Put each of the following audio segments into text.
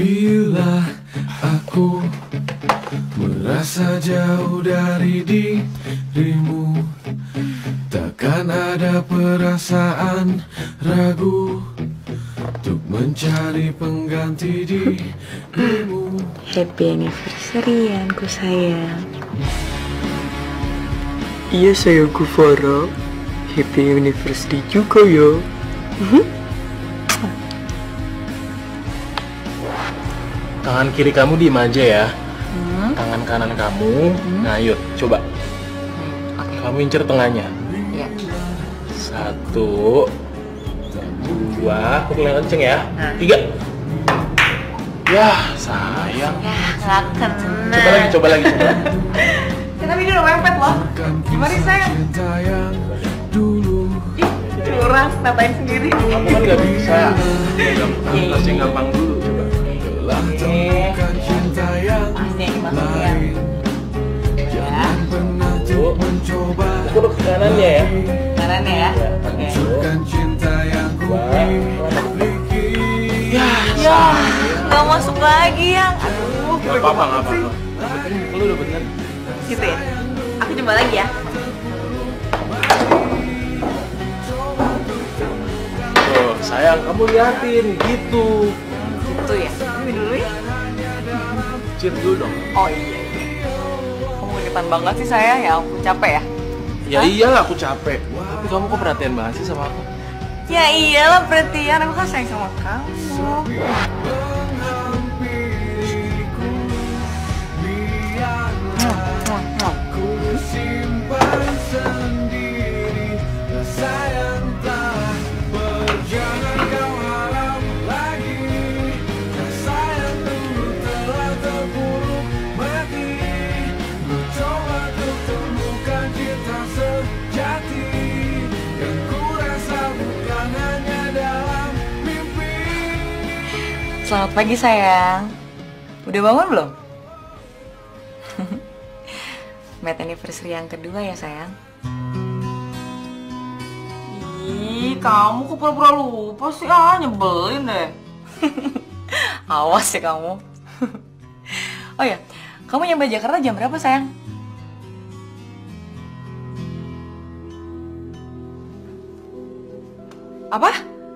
Bila aku merasa jauh dari dirimu, takkan ada perasaan ragu untuk mencari pengganti dirimu. Happy anniversary Yanku sayang. Iya sayangku Farah, happy anniversary juga ya. Tangan kiri kamu diem aja ya. Tangan kanan kamu ngayut, coba. Oke. Kamu incer tengahnya. Ya. 1, 2, pukul yang kenceng ya. 3. Yah, sayang. Ya, nggak kena. Coba lagi. Ya, tapi dia udah mepet loh. Gimana sih sayang? Cinta yang dulu. Ih, curang, natain sendiri. Kamu kan nggak bisa. Harus yang gampang dulu, coba. Telah temukan cinta yang Pasti yang dimasukin. lain. Jangan pernah untuk mencoba Pukul ke kanannya ya. Caranya ya. Oke. hancurkan cinta yang ku miliki. Ya, nggak masuk lagi ya. Aduh, Gak apa-apa. Lu udah bener. gitu ya. Aku coba lagi ya. Tuh, sayang, kamu liatin gitu. Gitu ya. Ini dulu ya. Cir dulu dong. Oh iya. Kamu depan banget sih saya. Ya aku capek ya. Ya iyalah aku capek. Tapi kamu kok perhatian banget sih sama aku? Ya iyalah perhatian. Aku kan sayang sama kamu. Simpan sendiri rasa yang telah berjangan kau harap lagi. Rasa yang dulu telah terpuruk mati. Ku coba untuk temukan cinta sejati yang ku rasa bukan hanya dalam mimpi. Selamat pagi sayang. Udah bangun belum? Met anniversary yang kedua ya sayang. Ih, kamu kok pura-pura lupa sih? Ah, nyebelin deh. Awas ya kamu. Oh ya, kamu nyampe Jakarta jam berapa sayang? Apa?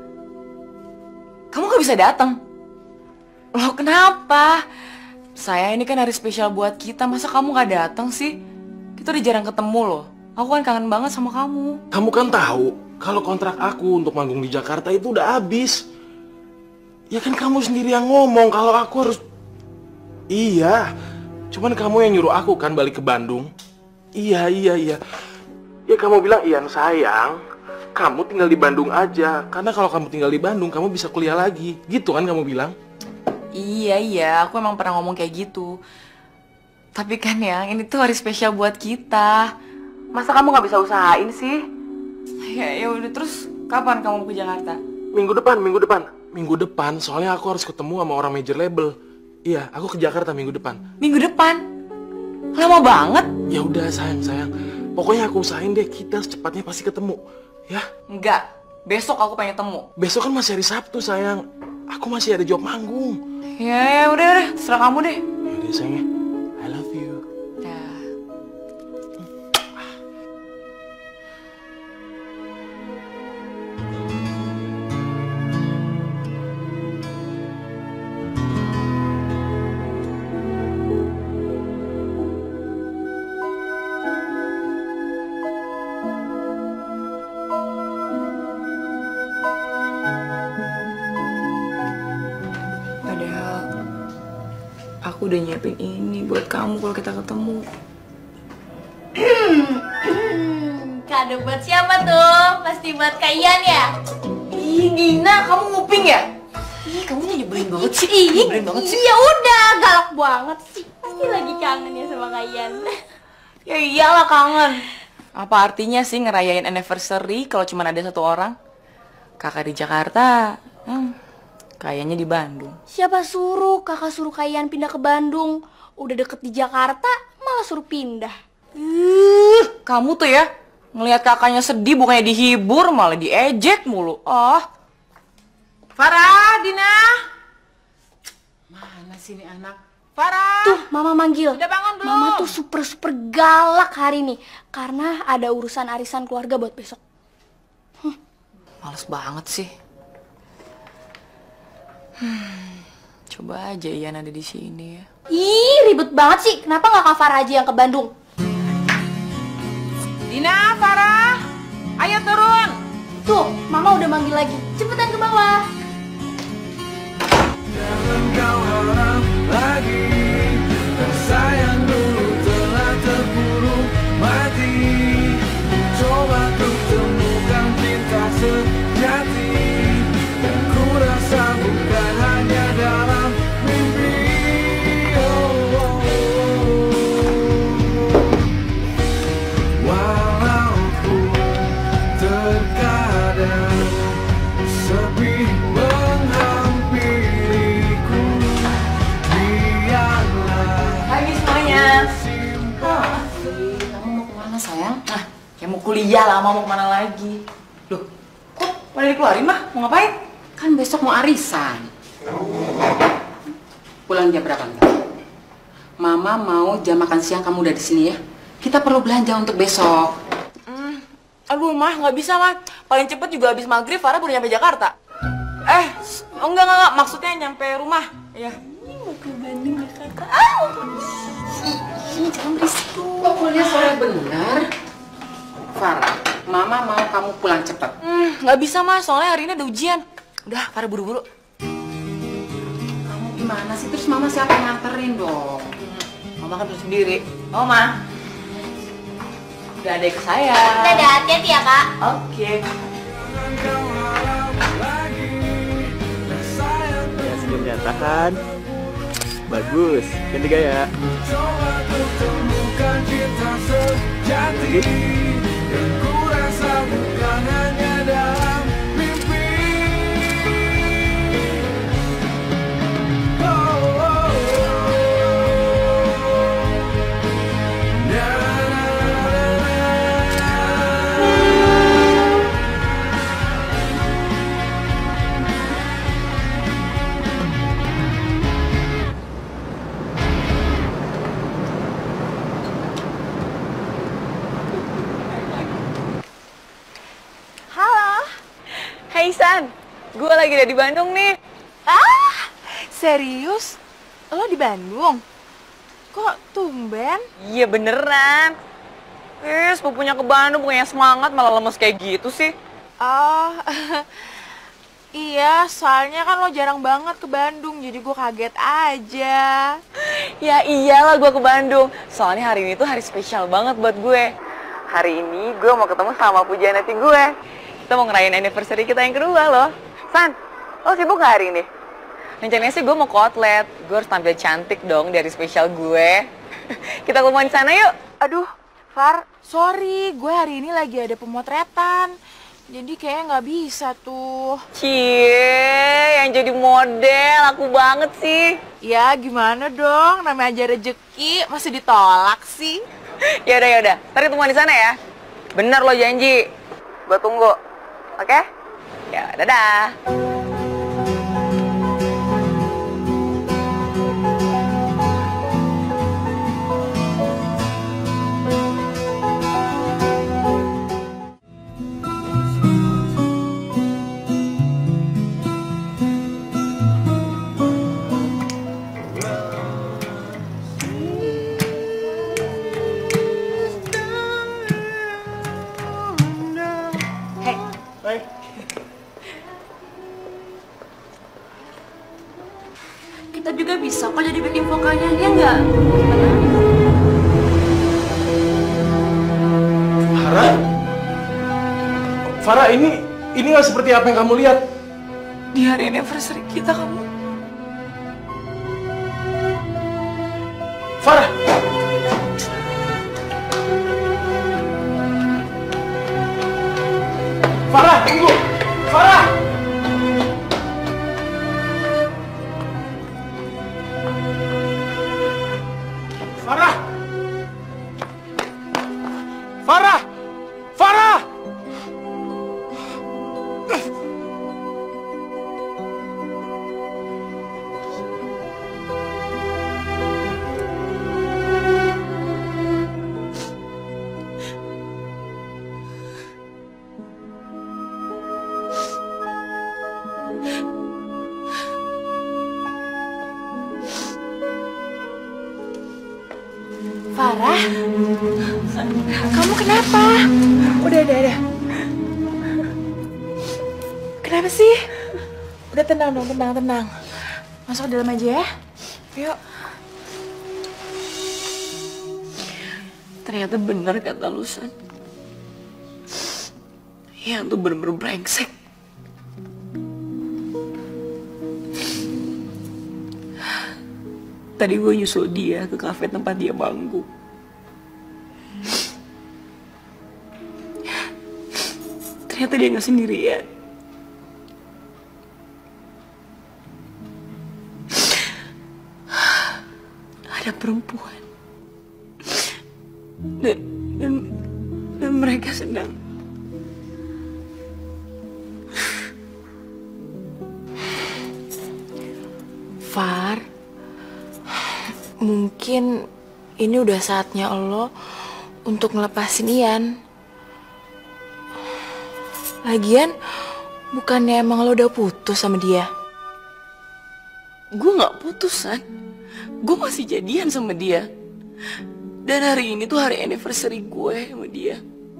Kamu gak bisa datang? Loh kenapa? Saya ini kan hari spesial buat kita, masa kamu gak datang sih? Kita udah jarang ketemu loh. Aku kan kangen banget sama kamu. Kamu kan tahu kalau kontrak aku untuk manggung di Jakarta itu udah habis. Ya kan kamu sendiri yang ngomong kalau aku harus... Iya, cuman kamu yang nyuruh aku kan balik ke Bandung. Iya. Ya kamu bilang, Ian sayang, kamu tinggal di Bandung aja. Karena kalau kamu tinggal di Bandung, kamu bisa kuliah lagi. Gitu kan kamu bilang? Iya, aku emang pernah ngomong kayak gitu. Tapi kan ya, ini tuh hari spesial buat kita. Masa kamu gak bisa usahain sih? Ya udah, terus kapan kamu mau ke Jakarta? Minggu depan, soalnya aku harus ketemu sama orang major label. Iya, aku ke Jakarta minggu depan. Minggu depan? Lama banget? Ya udah sayang. Pokoknya aku usahain deh, kita secepatnya pasti ketemu. Ya? Enggak, besok aku pengen ketemu. Besok kan masih hari Sabtu sayang. Aku masih ada job manggung. Ya udah, terserah kamu deh. Yaudah sayangnya, I love you. Ya. Padahal aku udah nyiapin ini buat kamu kalau kita ketemu. Kado buat siapa tuh? Pasti buat Kak Ian ya? Ih, Dina, kamu nguping ya? Ih, kamu nyebelin banget sih. Ih, Nyebelin banget sih. iya udah, galak banget sih. Pasti lagi kangen ya sama Kak Ian. Ya iyalah kangen. Apa artinya sih ngerayain anniversary kalau cuma ada satu orang? Kakak di Jakarta, kayaknya di Bandung. Siapa suruh kakak suruh Kak Ian pindah ke Bandung? Udah deket di Jakarta, malah suruh pindah. Kamu tuh ya, ngelihat kakaknya sedih bukannya dihibur malah diejek mulu. Oh. Farah, Dina. Mana sih ini anak? Farah! Tuh, Mama manggil. Udah bangun belum? Mama tuh super galak hari ini karena ada urusan arisan keluarga buat besok. Males banget sih. Coba aja Ian ada di sini ya. Ih, ribet banget sih. Kenapa nggak Kak Farah aja yang ke Bandung? Dina, Farah! Ayo turun! Tuh, Mama udah manggil lagi. Cepetan ke bawah. Jangan kau harap lagi, rasa yang dulu telah terpuruk mati. Coba ku temukan cinta sejati, yang ku rasa bukan hanya dalam mimpi. Walaupun terkadang sepi menghampiriku, biarlah Pagi semuanya. Kamu mau kemana sayang? Ah, ya mau kuliah lah, mau kemana lagi? Loh, kok pada dikeluarin mah? Mau ngapain? Kan besok mau arisan. Pulang jam berapa ntar? Mama mau jam makan siang kamu udah di sini ya. Kita perlu belanja untuk besok. Aduh mah, nggak bisa mah. Paling cepet juga habis maghrib Farah baru nyampe Jakarta. Enggak, maksudnya nyampe rumah. Iya. Mau ke Bandung, Jakarta. Jangan berisik tuh. Kok kuliah sore bener? Farah, Mama mau kamu pulang cepet. Nggak bisa mah, soalnya hari ini ada ujian. Udah, Farah buru-buru. Kamu gimana sih? Terus Mama siapa yang nganterin dong? Mama kan terus sendiri. Ma. Udah ada ke saya. Dadah, hati-hati ya, Kak. Oke. kau harap lagi, rasa yang Ya, senyumnya tahan. Bagus, ganti gaya. coba ku temukan cinta sejati, yang ku rasa bukan hanya dalam mimpi. Halo. Hai San, gue lagi ada di Bandung nih. Serius? Lo di Bandung? Kok tumben? Iya beneran. Sepupunya ke Bandung punya semangat malah lemes kayak gitu sih. Oh, iya, soalnya kan lo jarang banget ke Bandung, jadi gue kaget aja. Ya iyalah gue ke Bandung. Soalnya hari ini tuh hari spesial banget buat gue. Hari ini gue mau ketemu sama pujianati gue. Kita mau ngerayain anniversary kita yang kedua loh. San, lo sibuk gak hari ini? Rencananya sih gue mau ke outlet. Gue harus tampil cantik dong dari spesial gue. Kita ketemuan di sana yuk. Aduh, Far, sorry, gue hari ini lagi ada pemotretan. Jadi kayaknya nggak bisa tuh. Cie, yang jadi model, aku banget sih. Ya gimana dong, namanya aja rezeki, masih ditolak sih. Yaudah. Ntar ketemuan di sana ya. Bener lo janji. Gue tunggu. Oke? Ya, dadah. Kita juga bisa kok jadi backing vokalnya, ya nggak? Farah, ini nggak seperti apa yang kamu lihat. Di hari anniversary kita kamu. Farah! Farah, tunggu! Farah! Farah! Farah! Farah! Farah, kamu kenapa? Udah. Kenapa sih? Udah tenang dong, tenang. Masuk ke dalam aja ya. Yuk. Ternyata benar kata lu, San. Ian tuh bener-bener brengsek. Tadi gue nyusul dia ke kafe tempat dia manggung. Ternyata dia nggak sendirian. Ada perempuan. Dan mereka sedang Far, mungkin ini udah saatnya lo untuk ngelepasin Ian. Lagian, bukannya emang lo udah putus sama dia? gue nggak putus, San. Gue masih jadian sama dia. Dan hari ini tuh hari anniversary gue sama dia.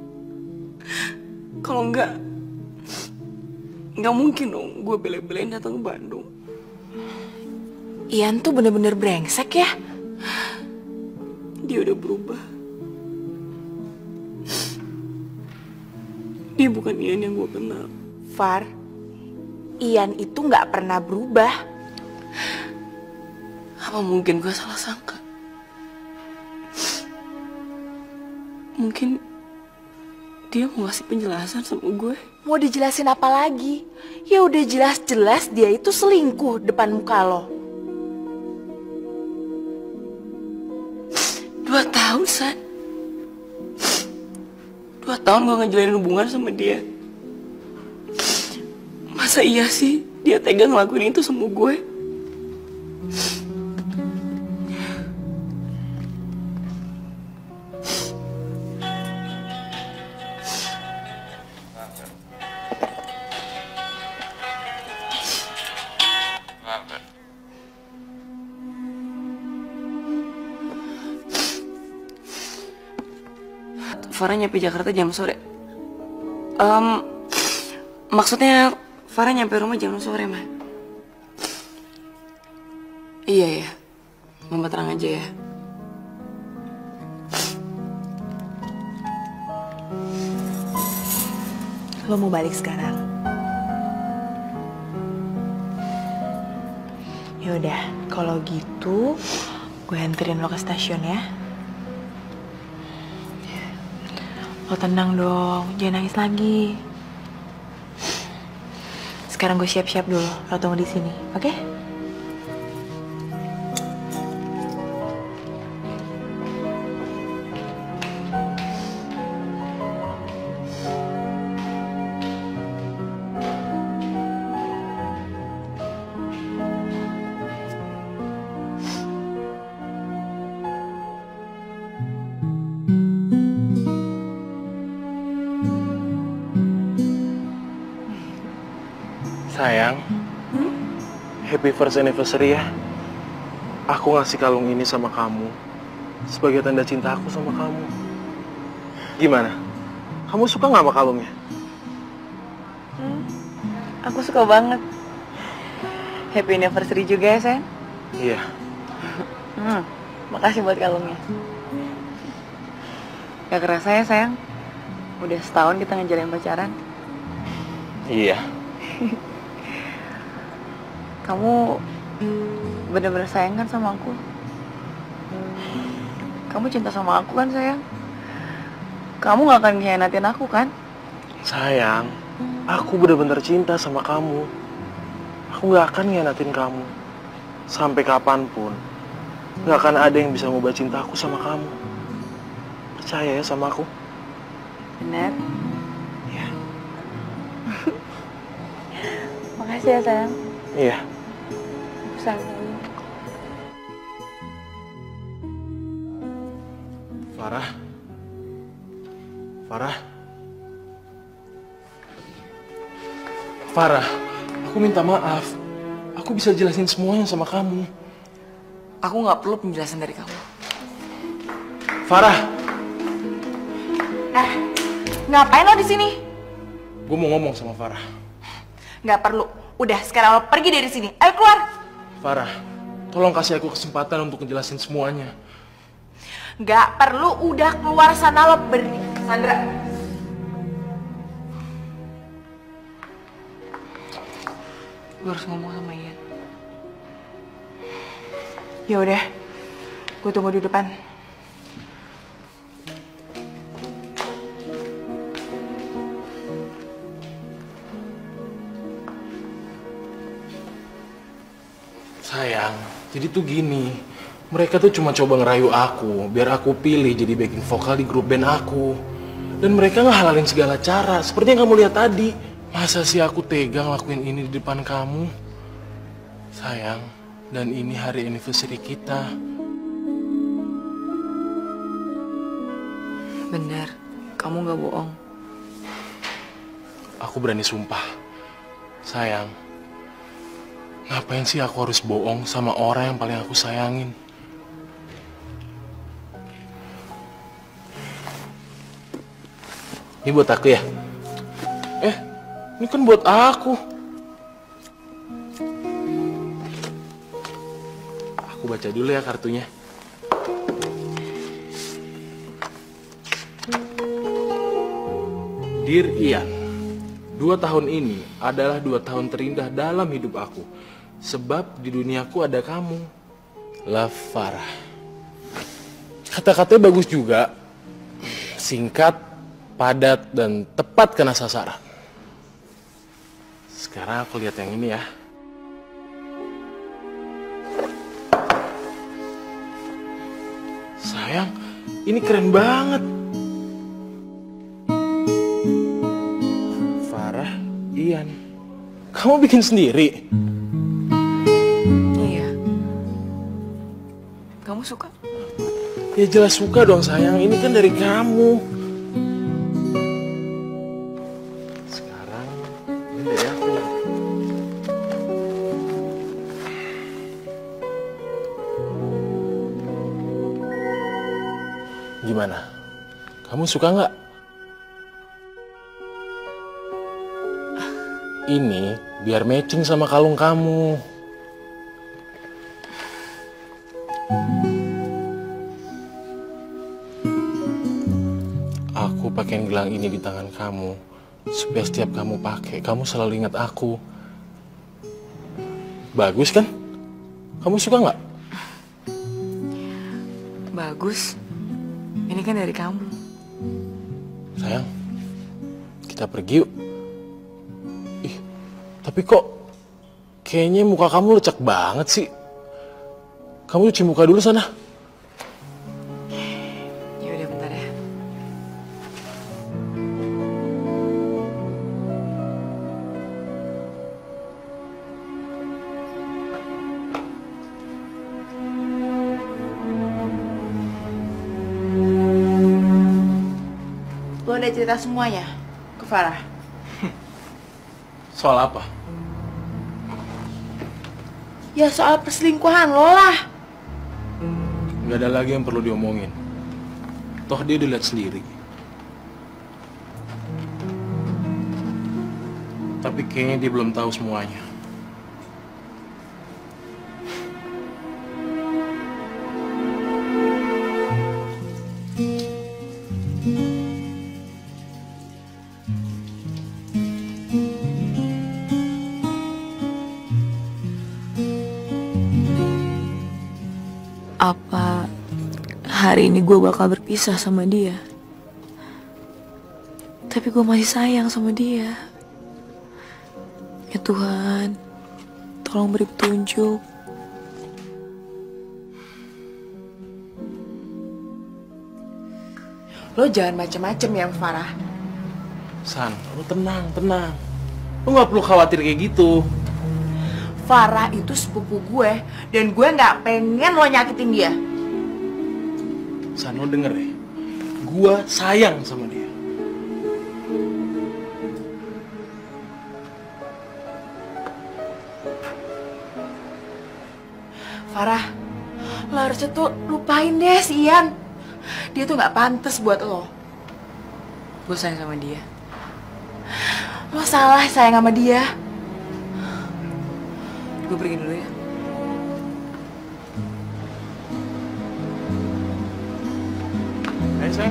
Kalau nggak mungkin dong gue bela-belain datang ke Bandung. Ian tuh bener-bener brengsek ya. Dia udah berubah. Dia bukan Ian yang gue kenal. Far, Ian itu nggak pernah berubah. Apa mungkin gue salah sangka? Mungkin dia mau ngasih penjelasan sama gue. Mau dijelasin apa lagi? Ya udah jelas-jelas dia itu selingkuh depan muka lo. 2 tahun, San. 2 tahun gue ngejalin hubungan sama dia. Masa iya sih dia tega ngelakuin itu sama gue? Farah nyampe Jakarta jam sore. Maksudnya Farah nyampe rumah jam sore, mah. Iya ya, Mama terang aja ya. Lo mau balik sekarang? Yaudah, kalau gitu gue anterin lo ke stasiun ya. Lo tenang dong, jangan nangis lagi. Sekarang gue siap-siap dulu, lo tunggu di sini, oke? Sayang, happy first anniversary ya. Aku ngasih kalung ini sama kamu sebagai tanda cinta aku sama kamu. Gimana? Kamu suka nggak sama kalungnya? Aku suka banget. Happy anniversary juga ya, sayang? Iya. Makasih buat kalungnya. Gak kerasa ya, sayang? Udah setahun kita ngejalin pacaran. Iya. Kamu bener-bener sayang kan sama aku? Kamu cinta sama aku kan, sayang? Kamu gak akan ngehianatin aku kan? Sayang, aku bener-bener cinta sama kamu. Aku gak akan ngianatin kamu. Sampai kapanpun gak akan ada yang bisa ngubah cinta aku sama kamu. Percaya ya sama aku? Bener? Iya. Makasih ya, sayang. Iya. Aku sayang kamu. Farah. Farah, aku minta maaf. Aku bisa jelasin semuanya sama kamu. Aku gak perlu penjelasan dari kamu. Farah. Ngapain lo di sini? Gue mau ngomong sama Farah. Nggak perlu. Udah, sekarang lo pergi dari sini. Ayo keluar. Farah, tolong kasih aku kesempatan untuk ngejelasin semuanya. Nggak perlu. Udah keluar sana, lo pergi. Sandra. Gue harus ngomong sama Ian. Ya udah, gue tunggu di depan. Sayang, jadi tuh gini, mereka tuh cuma coba ngerayu aku, biar aku pilih jadi backing vokal di grup band aku. Dan mereka ngehalalin segala cara, seperti yang kamu lihat tadi. Masa sih aku tega ngelakuin ini di depan kamu? Sayang, dan ini hari anniversary kita. Bener, kamu gak bohong. Aku berani sumpah. Sayang, ngapain sih aku harus bohong sama orang yang paling aku sayangin? Ini buat aku ya? Ini kan buat aku. Aku baca dulu ya kartunya. Dear Ian, 2 tahun ini adalah 2 tahun terindah dalam hidup aku. Sebab di duniaku ada kamu. Love, Farah. Kata-katanya bagus juga. Singkat, padat, dan tepat kena sasaran. Sekarang aku lihat yang ini ya. Sayang, ini keren banget. Farah, Ian. Kamu bikin sendiri? Iya. Kamu suka? Ya jelas suka dong sayang, ini kan dari kamu. Sekarang ini dari aku. Gimana? Kamu suka nggak? Ini biar matching sama kalung kamu. Aku pakai gelang ini di tangan kamu supaya setiap kamu pakai, kamu selalu ingat aku. Bagus kan? Kamu suka nggak? Bagus. Ini kan dari kamu. Sayang, kita pergi yuk. Ih, tapi kok kayaknya muka kamu lecek banget sih. Kamu cuci muka dulu sana. Ya udah bentar ya. Lo udah cerita semuanya ke Farah? Soal apa? Ya soal perselingkuhan lo lah. Gak ada lagi yang perlu diomongin. Toh dia dilihat sendiri. Tapi kayaknya dia belum tahu semuanya. Apa hari ini gue bakal berpisah sama dia? Tapi gue masih sayang sama dia. Ya Tuhan, tolong beri petunjuk. Lo jangan macem-macem ya Farah. San, lu tenang, tenang. Lu gak perlu khawatir kayak gitu. Farah itu sepupu gue dan gue nggak pengen lo nyakitin dia. San, lu denger ya. Gua sayang sama dia. Farah, lo harusnya tuh lupain deh si Ian. Dia tuh nggak pantas buat lo. Gue sayang sama dia. Lo salah sayang sama dia. Gue pergi dulu ya. Ayo sayang.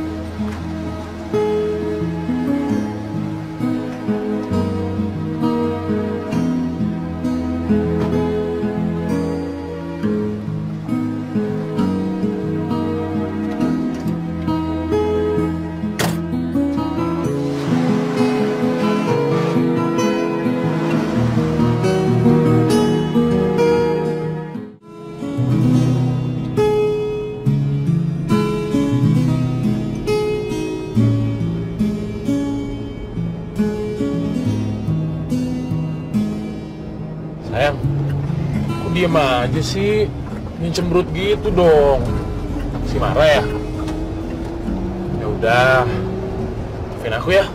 Sayang, kok diem aja sih? Jangan cemberut gitu dong. Si marah ya? Ya udah, maafin aku ya.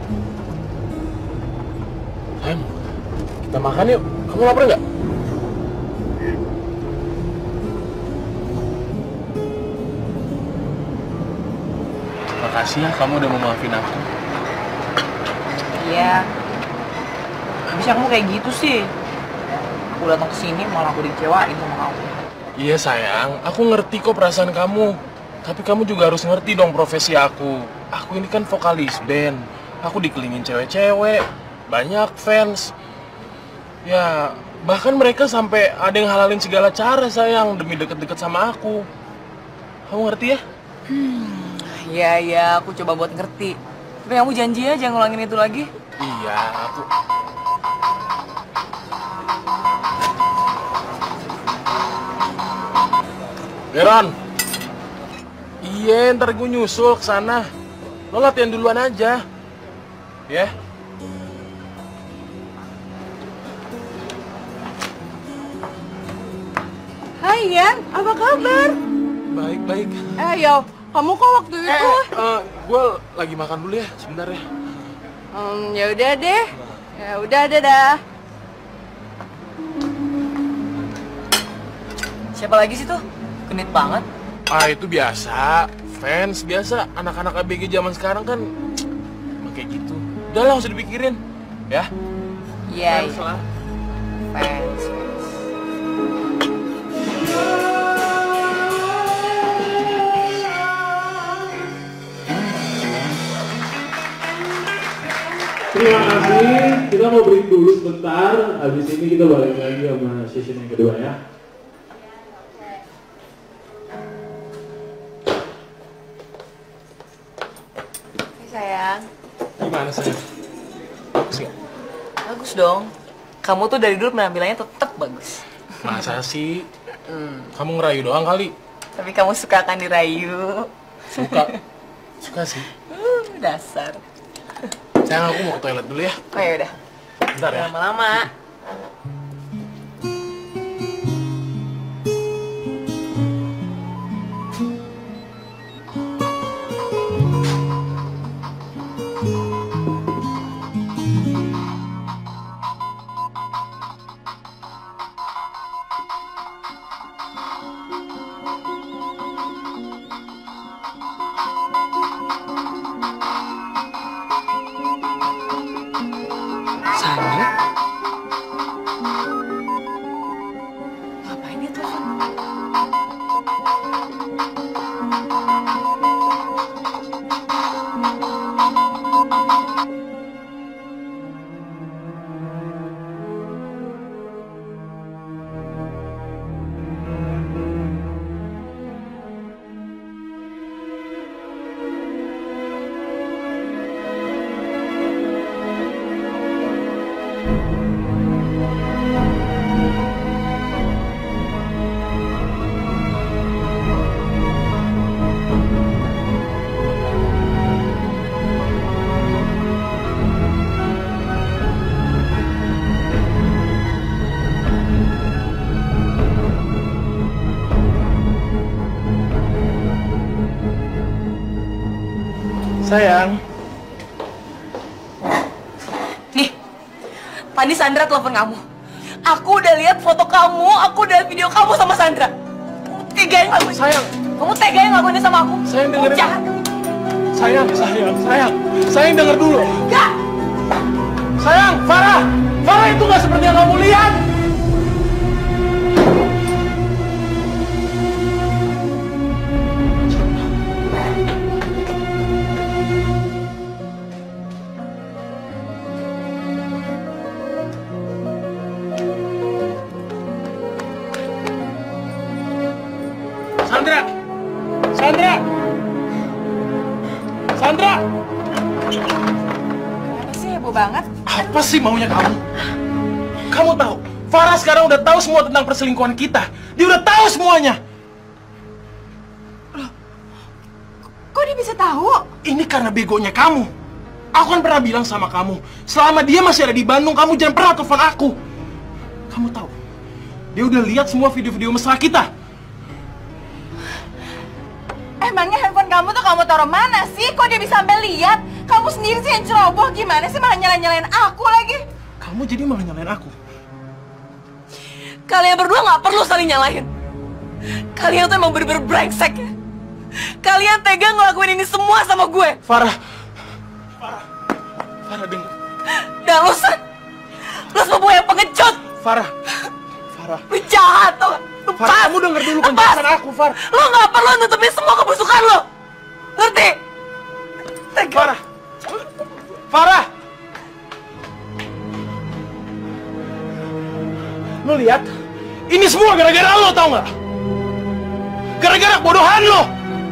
Sayang, kita makan yuk. Kamu lapar nggak? Makasih ya kamu udah mau maafin aku. Iya. Bisa kamu kayak gitu sih? Aku datang ke sini malah aku dikecewain sama kamu. Iya sayang, aku ngerti kok perasaan kamu. Tapi kamu juga harus ngerti dong profesi aku. Aku ini kan vokalis band. Aku dikelilingin cewek-cewek, banyak fans. Ya, bahkan mereka sampai ada yang halalin segala cara sayang demi deket-deket sama aku. Kamu ngerti ya? Iya, aku coba buat ngerti. Tapi kamu janji ya jangan ngulangin itu lagi. Iya, aku... Veron. Iya, ntar gue nyusul ke sana. Lo latihan duluan aja. Ya. Hai Yan, apa kabar? Baik. Yo, kamu kok waktu itu? Gue lagi makan dulu ya, sebentar ya. Ya udah deh. Ya udah, dadah. Siapa lagi sih tuh? Genit banget. Ah, itu biasa. Fans biasa. Anak-anak ABG zaman sekarang kan emang kayak gitu. Udah lah, nggak usah dipikirin. Ya. Iya. Fans lah. Fans. Terima kasih. Kita mau break dulu sebentar. Habis ini kita balik lagi sama session yang kedua ya. Sayang. Gimana sayang? Bagus nggak? Bagus dong. Kamu tuh dari dulu penampilannya tetap bagus. Masa sih? Kamu ngerayu doang kali? Tapi kamu suka kan dirayu. Suka. Suka sih. Dasar. Sayang, aku mau ke toilet dulu ya. Oh ya udah. Bentar ya. Lama-lama. Sandra? Ngapain dia telepon? Sayang. Nih, tadi Sandra telepon kamu. Aku udah lihat foto kamu, aku udah lihat video kamu sama Sandra. Tiga yang kamu. Sayang. Kamu tega yang ngelakuin ini sama aku? Sayang, dengerin. Jahat. Sayang denger dulu. Enggak. Sayang, Farah itu nggak seperti yang kamu lihat. Sandra! Kenapa sih heboh banget? Apa sih maunya kamu? Kamu tahu, Farah sekarang udah tahu semua tentang perselingkuhan kita. Dia udah tahu semuanya. Kok dia bisa tahu? Ini karena begonya kamu. Aku kan pernah bilang sama kamu, selama dia masih ada di Bandung, kamu jangan pernah telepon aku. Kamu tahu, dia udah lihat semua video-video mesra kita. Emangnya handphone kamu tuh kamu taruh mana sih? Kok dia bisa sampai lihat? Kamu sendiri sih yang ceroboh, gimana sih malah nyalain aku lagi? Kamu jadi malah nyalain aku. Kalian berdua nggak perlu saling nyalahin. Kalian tuh emang bener-bener brengsek ya. Kalian tega ngelakuin ini semua sama gue. Farah dengar. Dan lu semua yang pengecut. Farah. Lu jahat tuh. Lu Farah, kamu denger dulu penjelasan aku, Farah. Lu nggak perlu nutupin semua kebusukan lu. Ngerti? Tega. Farah. Lu lihat? Ini semua gara-gara lo, tau nggak? Gara-gara kebodohan lo.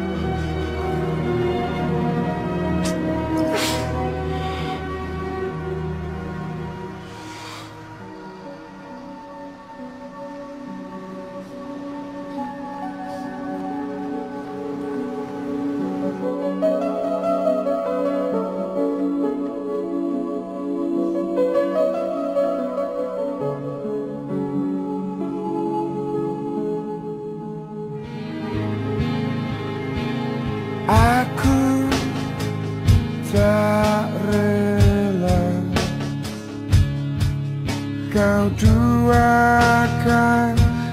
Aku tak rela kau duakan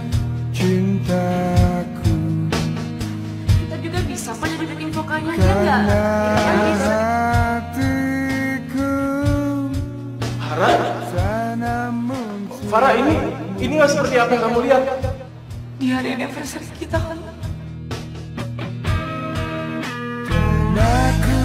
cintaku. Kita juga bisa kok jadi bikin vokanya, ya Karena nggak? hatiku Farah, ini nggak seperti apa yang kamu lihat. Di hari anniversary kita kan. Aku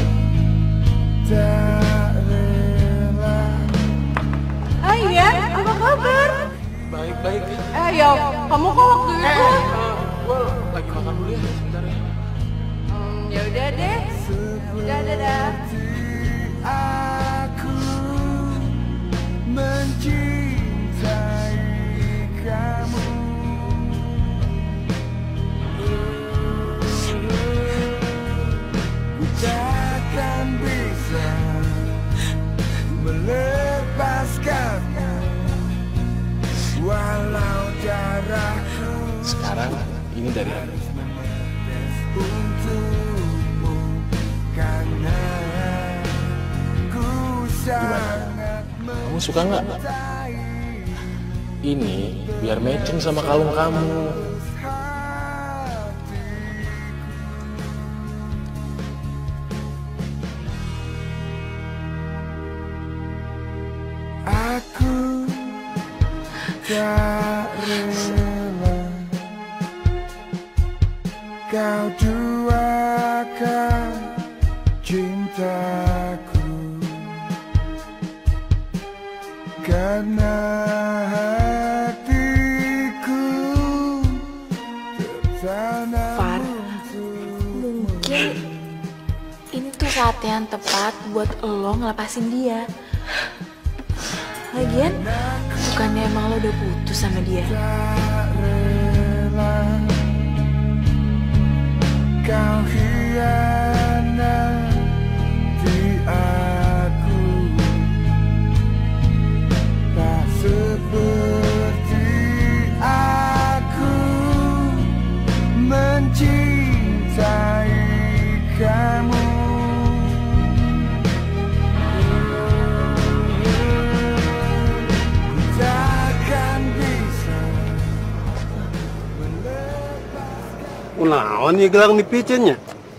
tak rela. Hai ya, apa kabar? Baik. Ayo, kamu kok waktu itu? Gue lagi makan dulu ya, sebentar ya. Ya udah deh. Dadah. Aku mencintai kamu. Ku takkan bisa melepaskanmu walau jarakku. Sekarang ini dari aku. Untukmu karena ku sangat Kamu suka nggak? Ini biar matching sama kalung kamu. Aku tak rela kau duakan cintaku karena hatiku tertanam untukmu. Mungkin ini tuh saat yang tepat buat lo ngelepasin dia. Lagian, bukannya emang lo udah putus sama dia? Tak rela kau hianati aku, tak seperti aku mencintai kamu. Takkan bisa melepaskan. Kunaon ieu gelang dipiceunnya?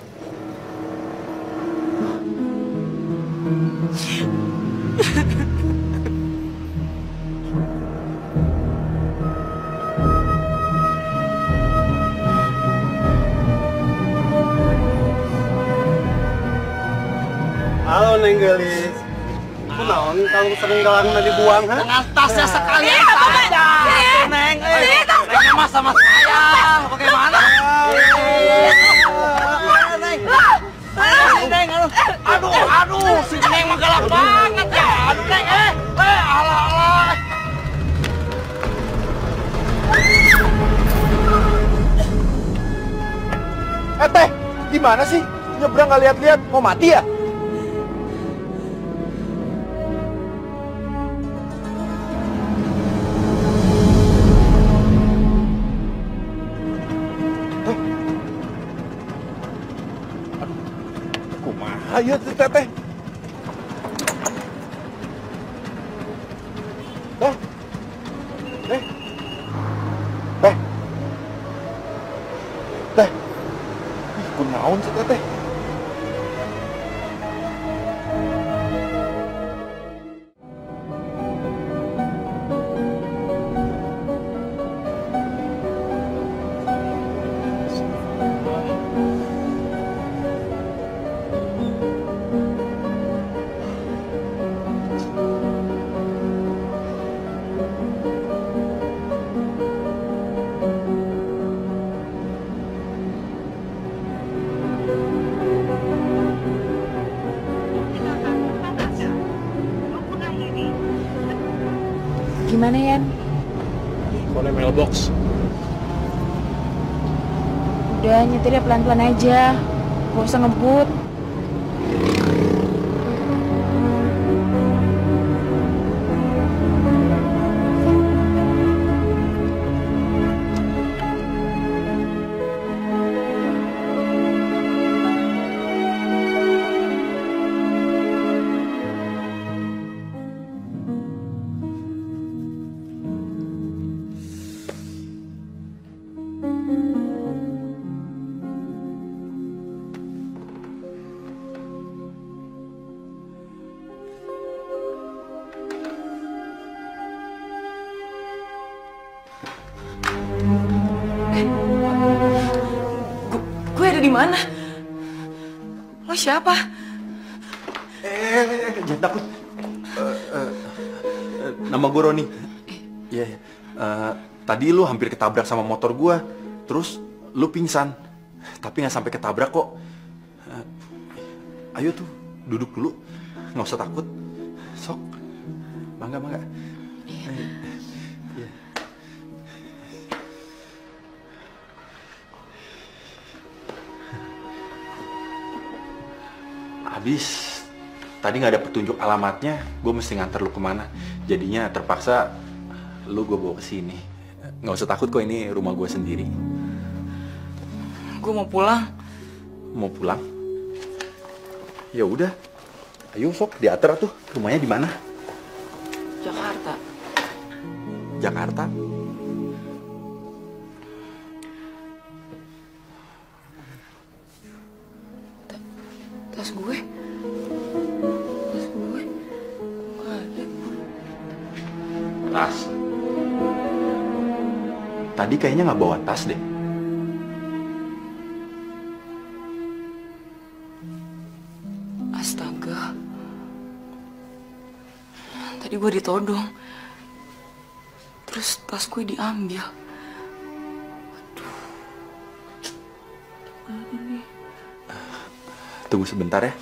Halo Neng Gelis. Kunaon kalau sering gelangna dibuang ha? Dengan tasnya sekalian saja. Neng, Neng mas sama saya. Bagaimana? Neng, aduh, si Neng mah galak banget ya. Aduh Neng, alah. Teh, gimana sih? Nyebrang nggak lihat-lihat, mau mati ya? Ayo teteh. Teh. Kunaon sih teteh? Gimana, Yan? Phone mailbox. Udah, nyetirnya pelan-pelan aja. Gak usah ngebut. Gue ada di mana? Lo siapa? Jangan takut. Nama gue Roni. Iya. Tadi lu hampir ketabrak sama motor gue, terus lu pingsan, tapi nggak sampai ketabrak kok. Ayo tuh, duduk dulu, nggak usah takut. Sok, bangga. Iya. Habis tadi nggak ada petunjuk alamatnya, gue mesti nganter lu kemana. Jadinya terpaksa lu gue bawa ke sini. Nggak usah takut kok, ini rumah gue sendiri. Gue mau pulang. Mau pulang? Ya udah, ayo sok diatur tuh. Rumahnya di mana? Jakarta. Jakarta? Tas gue nggak ada. Tas? Tadi kayaknya nggak bawa tas deh. Astaga, tadi gue ditodong, terus tas gue diambil. Tunggu sebentar ya.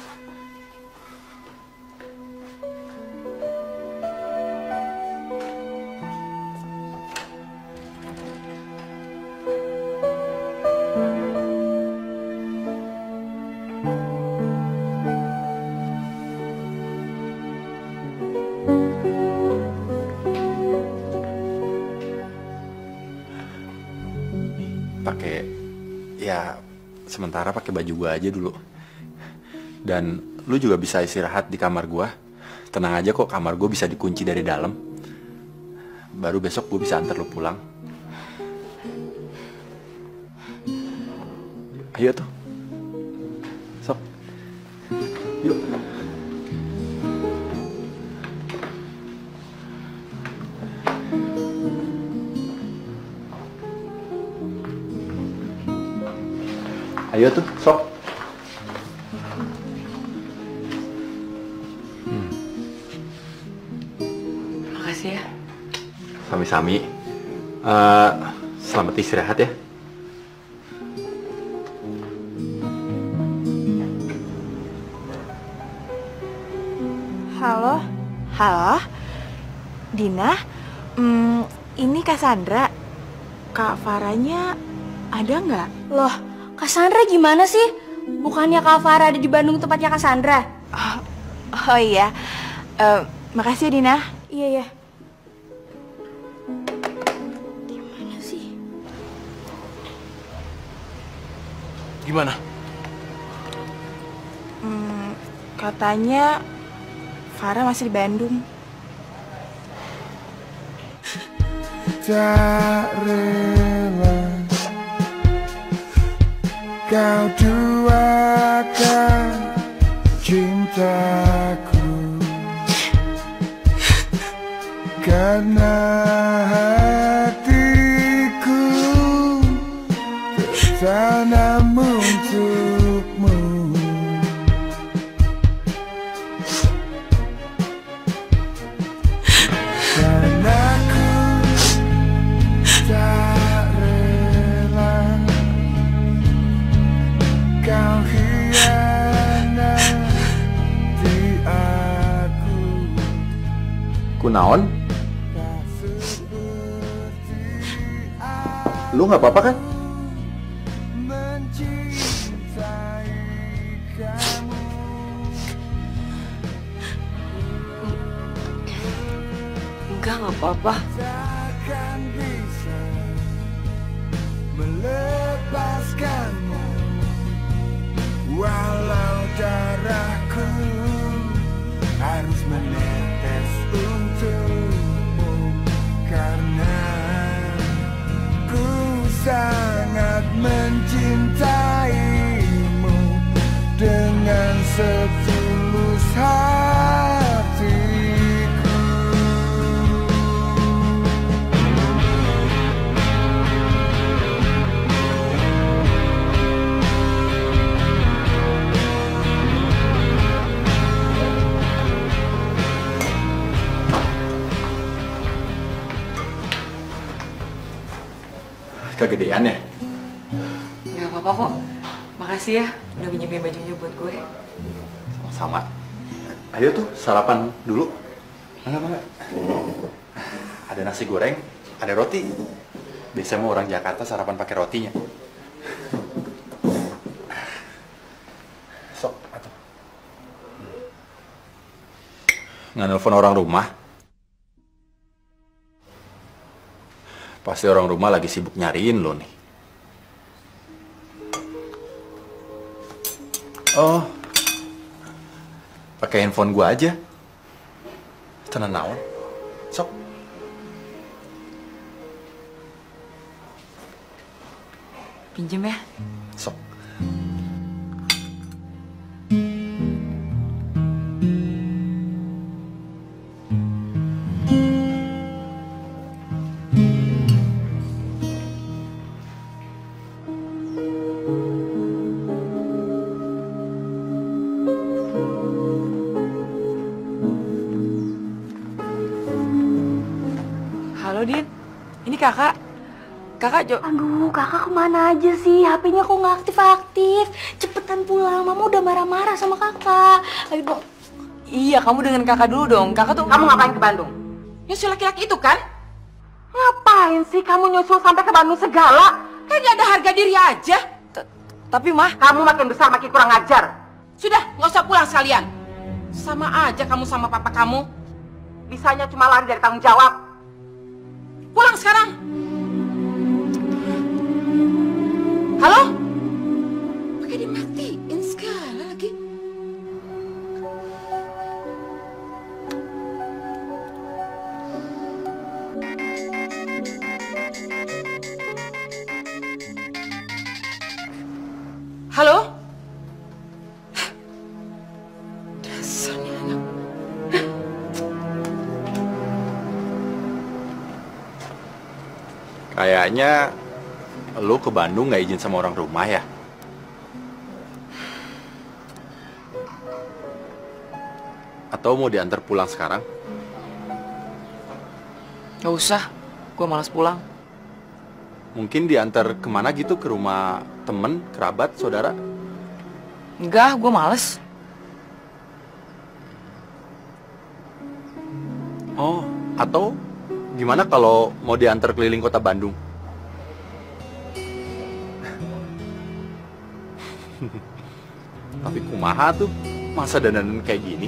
Pakai, ya sementara pakai baju gua aja dulu. Dan lu juga bisa istirahat di kamar gua. Tenang aja kok, kamar gua bisa dikunci dari dalam. Baru besok gua bisa antar lu pulang. Ayo tuh. Sok. Yuk. Ayo tuh, sok. Makasih ya. Sami-sami. Selamat istirahat ya. Halo? Halo? Dina? Ini Cassandra. Kak Farahnya ada nggak? Loh, Cassandra gimana sih? Bukannya Kak Farah ada di Bandung tempatnya Cassandra? Oh iya. Makasih ya, Dina. Iya, ya. Gimana sih? Gimana? Katanya Farah masih di Bandung. Tak rela kau duakan cintaku, karena hatiku tertanam untukmu. Dan aku tak rela kau hianati aku. Kunaon? Lu nggak apa-apa kan? Enggak, nggak apa-apa. Takkan bisa melepaskanmu, walau darahku harus menetes untukmu, karena ku sangat mencintaimu dengan setulus hatiku. Kegedean ya? Nggak apa-apa kok. Makasih ya udah pinjemin bajunya buat gue. Sama. Ayo tuh sarapan dulu. Mangga. Ada nasi goreng, ada roti. Biasanya mau orang Jakarta sarapan pakai rotinya. Sok, atuh. Nggak nelfon orang rumah. Pasti orang rumah lagi sibuk nyariin lo nih. Oh, pakai handphone gua aja. Tenan naon. Sok. Pinjem ya. Sok. Halo, Din. Ini kakak. Kakak Aduh, kakak kemana aja sih? HP-nya kok nggak aktif-aktif? Cepetan pulang, mama udah marah-marah sama kakak. Ayo dong. Iya, kamu dengan kakak dulu dong. Kakak tuh... Kamu ngapain ke Bandung? Nyusul laki-laki itu kan? Ngapain sih kamu nyusul sampai ke Bandung segala? Kayak gak ada harga diri aja. Tapi mah... Kamu makin besar makin kurang ajar. Sudah, nggak usah pulang sekalian. Sama aja kamu sama papa kamu. Bisanya cuma lari dari tanggung jawab. Pulang sekarang. Halo? Pakai dimatiin segala lagi. Kayaknya lu ke Bandung nggak izin sama orang rumah ya? Atau mau diantar pulang sekarang? Gak usah, gue malas pulang. Mungkin diantar kemana gitu, ke rumah temen, kerabat, saudara? Enggak, gue males. Oh, atau gimana kalau mau diantar keliling kota Bandung? Tapi kumaha tuh, masa dandan kayak gini?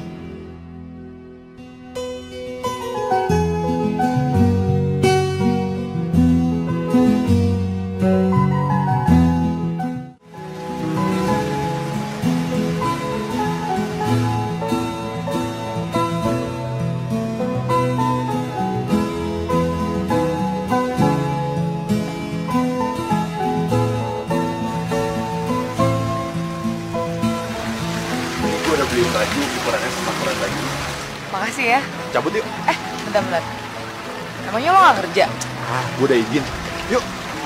Gue udah beli baju, ukurannya sama ukuran baju. Makasih ya. Cabut yuk. Bentar. Emangnya lo gak kerja? Ah, gue udah izin. Yuk.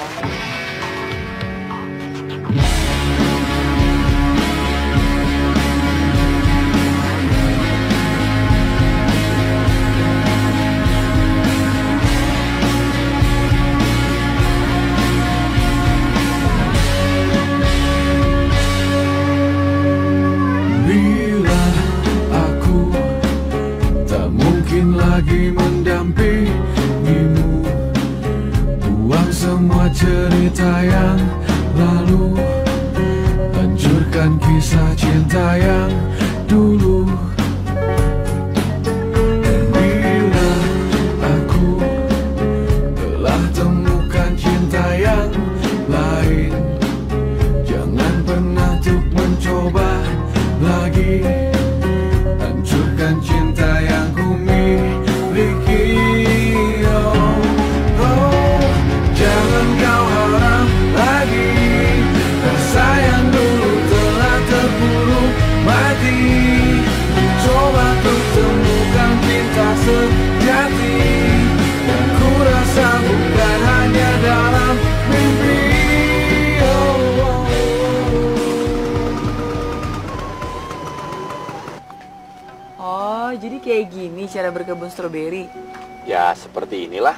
Bila aku tak mungkin lagi mendampingimu, buang semua cerita yang lalu, hancurkan kisah cinta yang dulu. Dan bila aku telah temukan cinta yang lain, jangan pernah untuk mencoba lagi hancurkan cinta yang ku miliki. Oh, jangan kau harap lagi, rasa yang dulu telah terpuruk mati. Coba untuk temukan cinta sejati yang ku rasa bukan hanya dalam mimpi. Oh, jadi kayak gini cara berkebun stroberi? Ya, seperti inilah.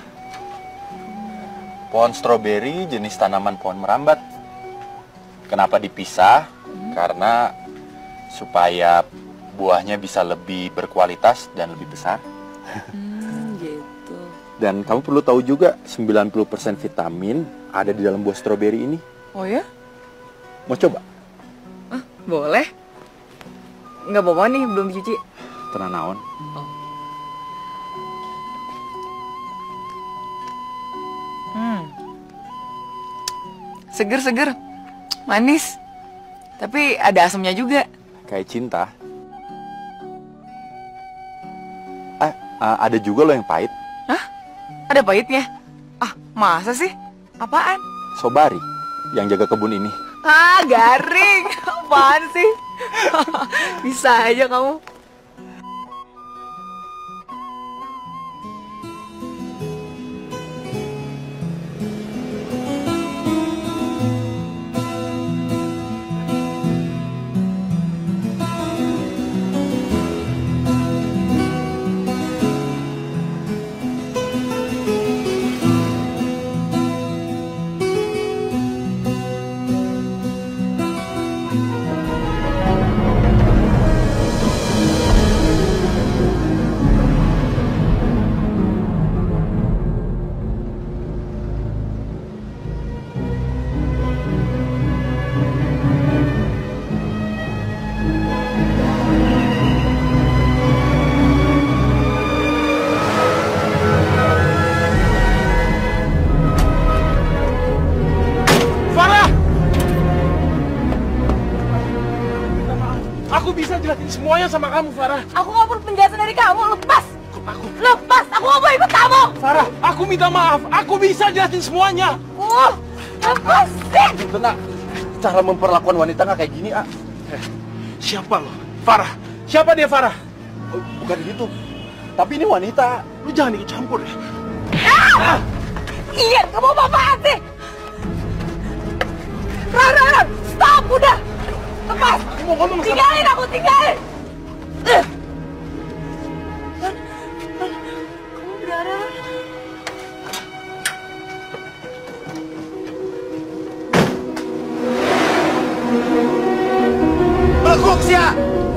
Pohon stroberi jenis tanaman pohon merambat. Kenapa dipisah? Karena supaya buahnya bisa lebih berkualitas dan lebih besar. Gitu. Dan kamu perlu tahu juga, 90% vitamin ada di dalam buah stroberi ini. Oh ya? Mau coba? Boleh. Nggak apa-apa nih, belum dicuci. Tenang naon. Seger, manis. Tapi ada asamnya juga. Kayak cinta. Ada juga loh yang pahit. Hah? Ada pahitnya? Ah, masa sih? Apaan? Sobari, yang jaga kebun ini. Ah, garing. Apaan sih? Bisa aja kamu. Aku bisa jelasin semuanya sama kamu, Farah. Aku nggak perlu penjelasan dari kamu. Lepas! Lepas! Aku nggak mau ikut kamu! Farah, aku minta maaf. Aku bisa jelasin semuanya. Lepasin! Tenang. Cara memperlakukan wanita nggak kayak gini, ah. Siapa lo? Farah. Siapa dia, Farah? Oh, bukan gitu. Tapi ini wanita. Lu jangan ikut campur ya. Ian, kamu apa-apaan sih? Ran, stop, udah. Lepas. Tinggalin aku, tinggalin. Kamu berdarah. Belekuk sia.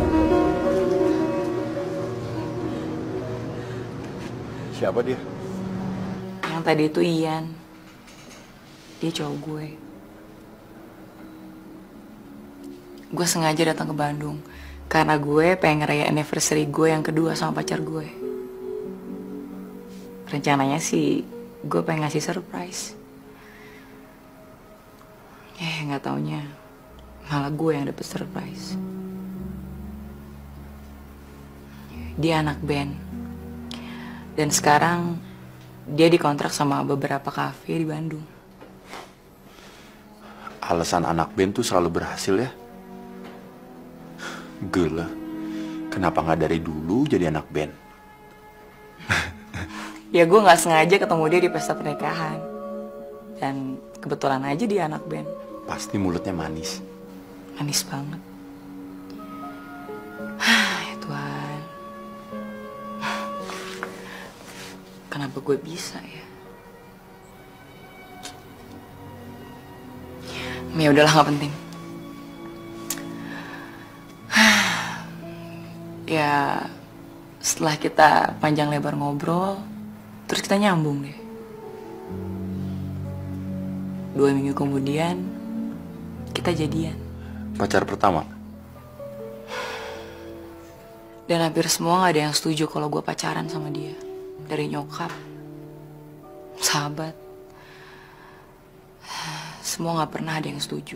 Siapa dia? Yang tadi itu Ian. Dia cowok gue. Gue sengaja datang ke Bandung karena gue pengen ngerayain anniversary gue yang kedua sama pacar gue. Rencananya sih gue pengen ngasih surprise. Nggak taunya malah gue yang dapet surprise. Dia anak band. Dan sekarang dia dikontrak sama beberapa kafe di Bandung. Alasan anak band tuh selalu berhasil ya? Gila, kenapa nggak dari dulu jadi anak band? Ya gue nggak sengaja ketemu dia di pesta pernikahan. Dan kebetulan aja dia anak band. Pasti mulutnya manis. Manis banget. Ya Tuhan. Kenapa gue bisa ya? Ya udahlah, nggak penting. Ya setelah kita panjang lebar ngobrol, terus kita nyambung deh. 2 minggu kemudian kita jadian. Pacar pertama? Dan hampir semua gak ada yang setuju kalau gue pacaran sama dia. Dari nyokap, sahabat, semua gak pernah ada yang setuju.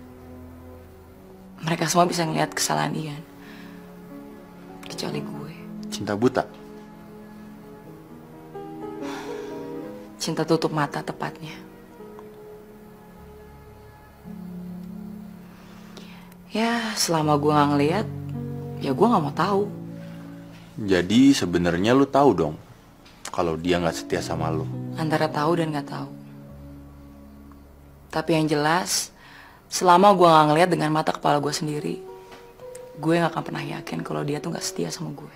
Mereka semua bisa ngeliat kesalahan Ian, kecuali gue. Cinta buta? Cinta tutup mata tepatnya. Ya selama gue gak ngeliat, ya gue gak mau tahu. Jadi sebenarnya lu tahu dong kalau dia nggak setia sama lu. Antara tahu dan nggak tahu. Tapi yang jelas, selama gue nggak ngeliat dengan mata kepala gue sendiri, gue nggak akan pernah yakin kalau dia tuh nggak setia sama gue.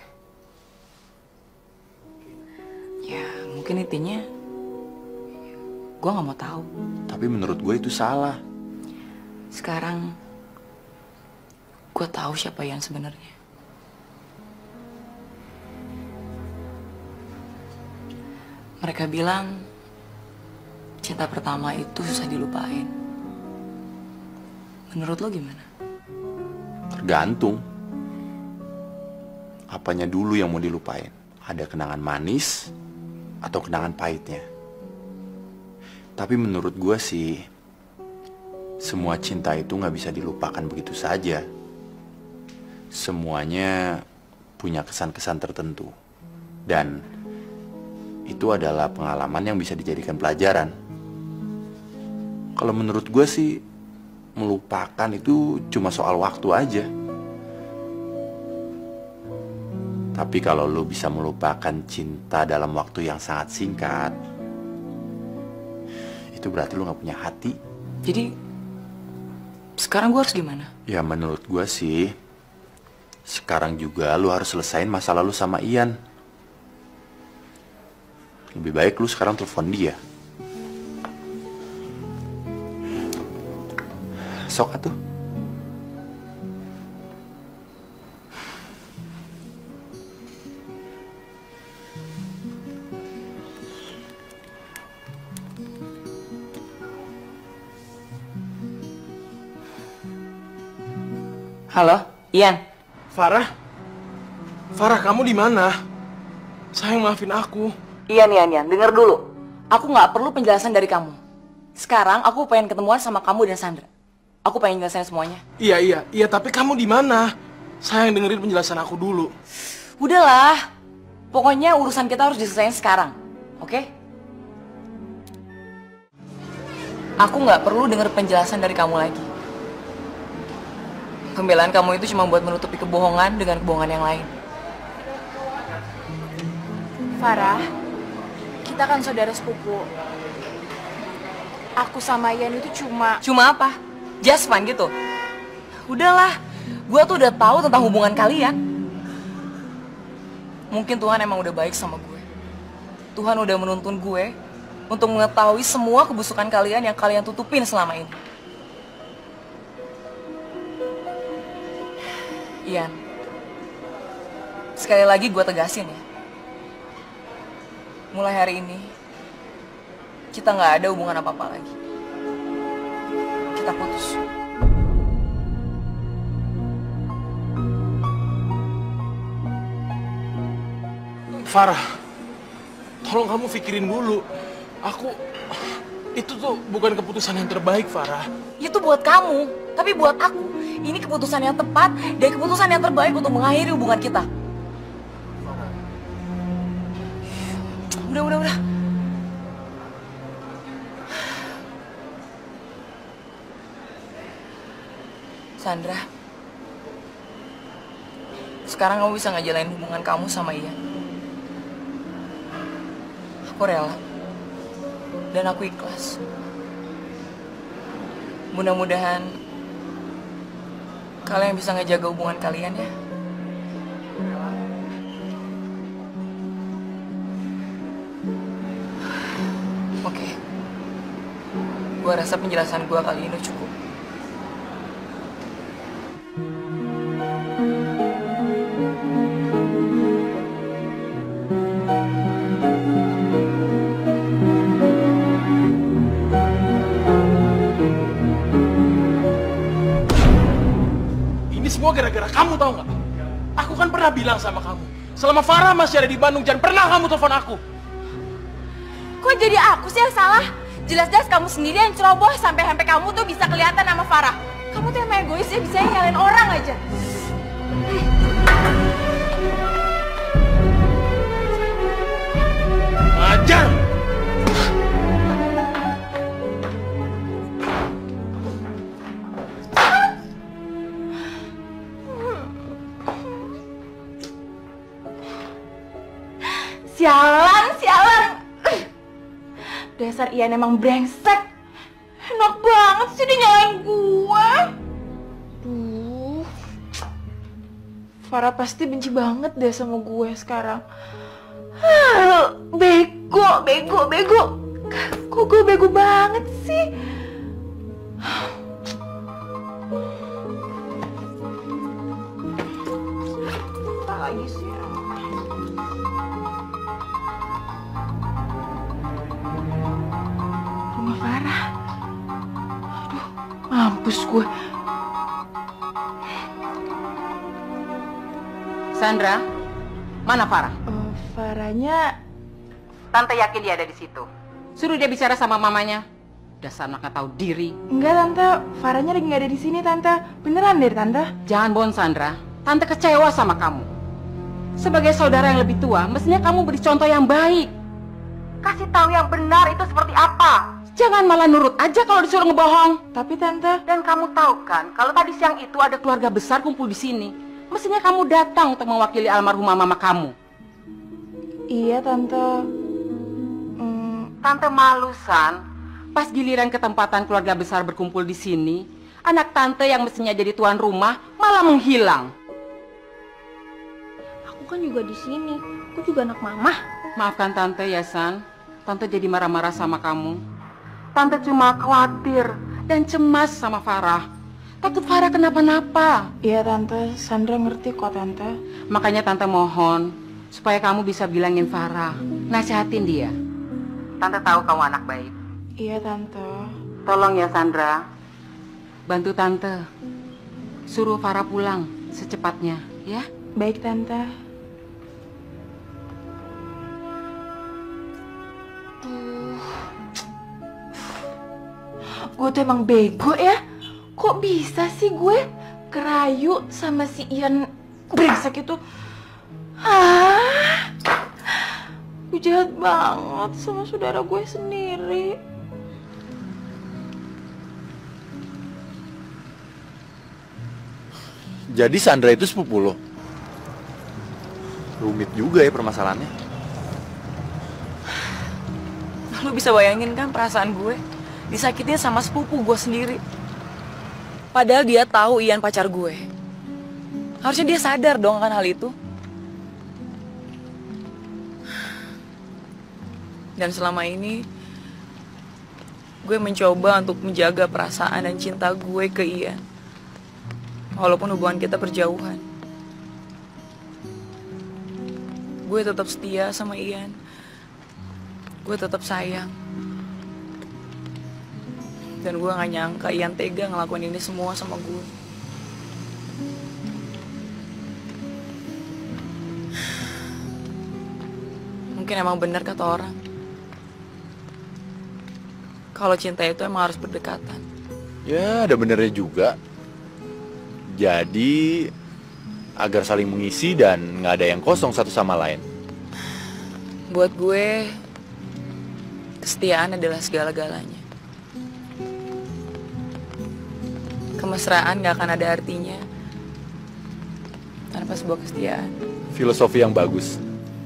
Ya mungkin intinya, gue nggak mau tahu. Tapi menurut gue itu salah. Sekarang, gue tahu siapa yang sebenarnya. Mereka bilang cinta pertama itu susah dilupain. Menurut lo gimana? Tergantung. Apanya dulu yang mau dilupain? Ada kenangan manis atau kenangan pahitnya? Tapi menurut gue sih, semua cinta itu gak bisa dilupakan begitu saja. Semuanya punya kesan-kesan tertentu. Dan itu adalah pengalaman yang bisa dijadikan pelajaran. Kalau menurut gue sih, melupakan itu cuma soal waktu aja. Tapi kalau lo bisa melupakan cinta dalam waktu yang sangat singkat, itu berarti lo gak punya hati. Jadi, sekarang gue harus gimana? Ya menurut gue sih, sekarang juga lo harus selesain masa lalu sama Ian. Lebih baik lu sekarang telepon dia. Sok atuh. Halo, Ian. Farah? Farah, kamu di mana? Sayang, maafin aku. Ian, denger dulu. Aku nggak perlu penjelasan dari kamu. Sekarang aku pengen ketemuan sama kamu dan Sandra. Aku pengen jelasin semuanya. Iya, tapi kamu di mana? Sayang, dengerin penjelasan aku dulu. Udahlah. Pokoknya urusan kita harus diselesaikan sekarang. Oke? Aku nggak perlu denger penjelasan dari kamu lagi. Pembelaan kamu itu cuma buat menutupi kebohongan dengan kebohongan yang lain. Farah, kita kan saudara sepupu. aku sama Ian itu cuma... Cuma apa? Just fun gitu? Udahlah, gue tuh udah tahu tentang hubungan kalian. Mungkin Tuhan emang udah baik sama gue. Tuhan udah menuntun gue untuk mengetahui semua kebusukan kalian yang kalian tutupin selama ini. Ian, sekali lagi gue tegasin ya. Mulai hari ini, kita nggak ada hubungan apa-apa lagi. Kita putus. Farah, tolong kamu pikirin dulu. Itu tuh bukan keputusan yang terbaik, Farah. Itu buat kamu, tapi buat aku, ini keputusan yang tepat dan keputusan yang terbaik untuk mengakhiri hubungan kita. Udah. Sandra, sekarang kamu bisa ngejalanin hubungan kamu sama Ian. Aku rela. Dan aku ikhlas. Mudah-mudahan kalian bisa ngejaga hubungan kalian ya. Oke. Gua rasa penjelasan gua kali ini cukup. Semua gara-gara kamu, tahu nggak? Aku kan pernah bilang sama kamu, selama Farah masih ada di Bandung, jangan pernah kamu telepon aku. Kok jadi aku sih yang salah? Jelas-jelas kamu sendiri yang ceroboh sampai kamu tuh bisa kelihatan sama Farah. Kamu tuh emang egois ya, bisa nyalain orang aja. Ajar! Sialan. Dasar Ian emang brengsek. Enak banget sih dia nyalain gue. Farah pasti benci banget deh sama gue sekarang. Bego. Kok gue bego banget sih? Tak lagi sih. Rumah Farah. Aduh, mampus gue. Sandra, mana Farah? Farahnya... Tante yakin dia ada di situ. Suruh dia bicara sama mamanya. Dasar anak nggak tahu diri. Enggak, Tante. Farahnya lagi nggak ada di sini, Tante. Beneran deh, Tante. Jangan bohong, Sandra. Tante kecewa sama kamu. Sebagai saudara yang lebih tua, mestinya kamu beri contoh yang baik. Kasih tahu yang benar itu seperti apa. Jangan malah nurut aja kalau disuruh ngebohong. Tapi, Tante... Dan kamu tahu kan, kalau tadi siang itu ada keluarga besar kumpul di sini. Mestinya kamu datang untuk mewakili almarhumah mama kamu. Iya, Tante. Tante malu, San. Pas giliran ketempatan keluarga besar berkumpul di sini, anak tante yang mestinya jadi tuan rumah malah menghilang. Aku kan juga di sini. Aku juga anak mama. Maafkan tante ya, San. Tante jadi marah-marah sama kamu. Tante cuma khawatir dan cemas sama Farah. Takut Farah kenapa-napa. Iya, Tante. Sandra ngerti kok, Tante. Makanya Tante mohon supaya kamu bisa bilangin Farah, nasihatin dia. Tante tahu kamu anak baik. Iya, Tante. Tolong ya, Sandra. Bantu Tante. Suruh Farah pulang secepatnya, ya? Baik, Tante. Gue tuh emang bego ya. Kok bisa sih gue kerayu sama si Ian brengsek itu? Gue jahat banget sama saudara gue sendiri. Jadi Sandra itu sepupu lo? Rumit juga ya permasalahannya. Lo bisa bayangin kan perasaan gue disakitin sama sepupu gue sendiri. Padahal dia tahu Ian pacar gue. Harusnya dia sadar dong kan hal itu. Dan selama ini gue mencoba untuk menjaga perasaan dan cinta gue ke Ian. Walaupun hubungan kita berjauhan. Gue tetap setia sama Ian. Gue tetap sayang. Dan gue gak nyangka Ian tega ngelakuin ini semua sama gue. Mungkin emang benar kata orang. Kalau cinta itu emang harus berdekatan. Ya, ada benernya juga. Jadi, agar saling mengisi dan gak ada yang kosong satu sama lain. Buat gue, kesetiaan adalah segala-galanya. Kemesraan gak akan ada artinya tanpa sebuah kesetiaan. Filosofi yang bagus.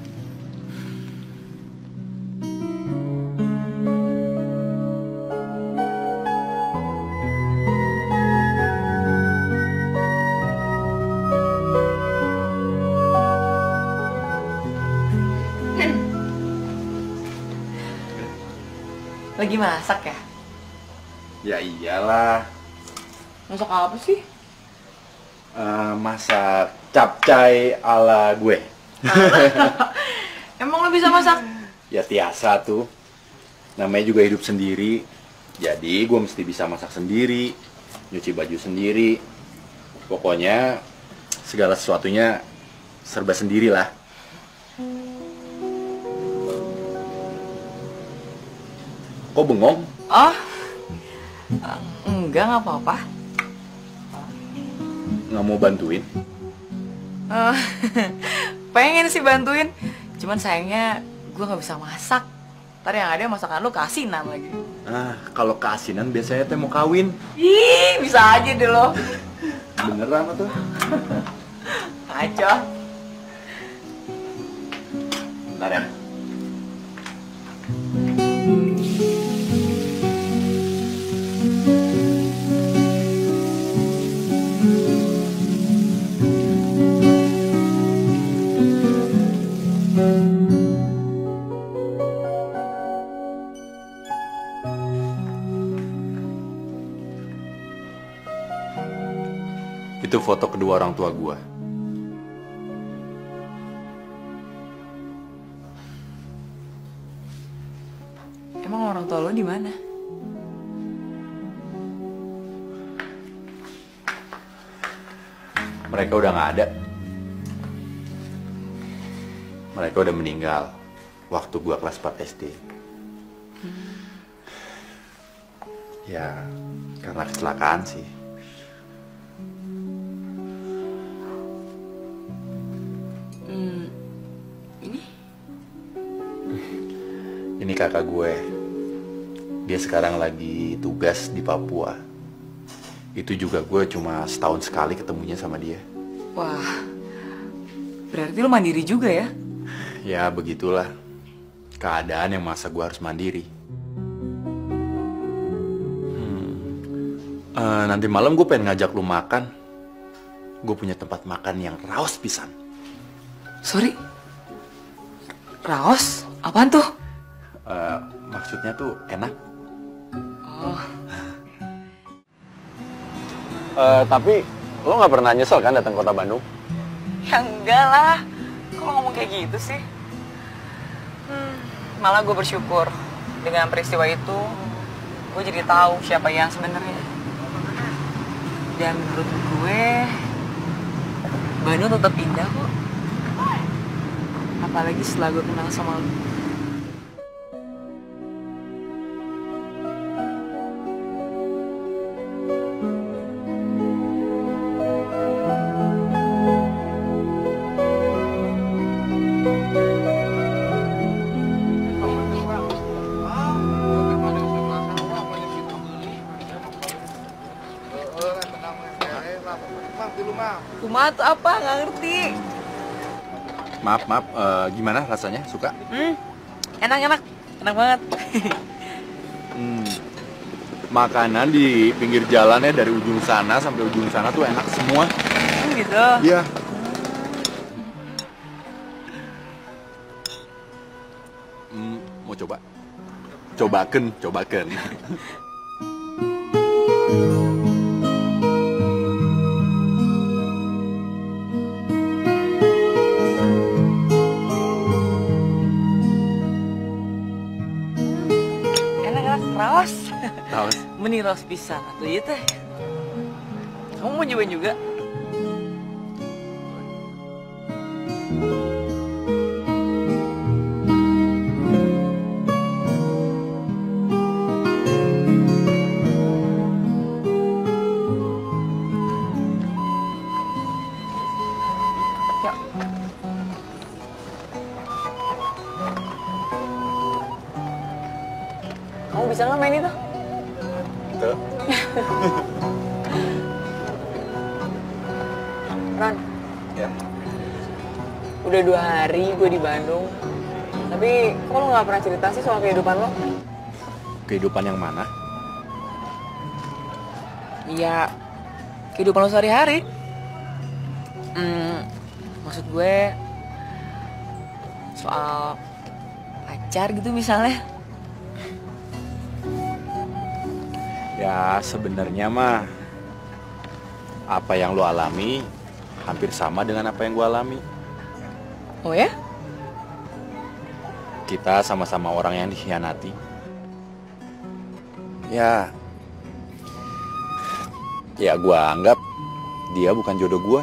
Lagi masak ya? Ya iyalah. Masak apa sih? Masak capcay ala gue. Emang lo bisa masak? Ya biasa tuh. Namanya juga hidup sendiri. Jadi gue mesti bisa masak sendiri, nyuci baju sendiri. Pokoknya segala sesuatunya serba sendiri lah. Kok bengong? Oh, enggak, nggak apa-apa. Nggak mau bantuin? Pengen sih bantuin, cuman sayangnya gue nggak bisa masak. Ntar yang ada masakan lu keasinan lagi. Kalau keasinan biasanya teh mau kawin. Ih, bisa aja deh lo. Beneran tuh? Aco. Bentar ya. Itu foto kedua orang tua gua. Emang orang tua lo di mana? Mereka udah nggak ada. Mereka udah meninggal waktu gua kelas 4 SD. Ya, karena kecelakaan sih. Ini kakak gue. Dia sekarang lagi tugas di Papua. Itu juga gue cuma setahun sekali ketemunya sama dia. Wah, berarti lo mandiri juga ya? Ya begitulah. Keadaan yang masa gue harus mandiri. Nanti malam gue pengen ngajak lu makan. Gue punya tempat makan yang raos pisan. Sorry, raos? Apaan tuh? Maksudnya tuh enak. Oh. Tapi lo nggak pernah nyesel kan datang kota Bandung? Ya enggak lah. Kok lo ngomong kayak gitu sih? Malah gue bersyukur dengan peristiwa itu. Gue jadi tahu siapa yang sebenarnya. Dan menurut gue, Bandung tetap indah kok. Apalagi setelah gue kenal sama lo. Kumaha tuh apa? Nggak ngerti. Maaf, gimana rasanya? Suka? Enak banget. Makanan di pinggir jalannya dari ujung sana sampai ujung sana tuh enak semua. Gitu? Iya. Mau coba? Cobaken. Enak raos. Raos. Meni raos pisan atuh ieu teh. Kamu mau nyobain juga? Kamu bisa nggak main itu? Gitu. Ron, Ya. udah 2 hari gue di Bandung. Tapi kok lo nggak pernah cerita sih soal kehidupan lo? Kehidupan yang mana? Iya, kehidupan lo sehari-hari. Maksud gue soal pacar gitu misalnya. Ya sebenarnya mah apa yang lo alami hampir sama dengan apa yang gue alami. Oh ya? Kita sama-sama orang yang dikhianati. Ya gue anggap dia bukan jodoh gue.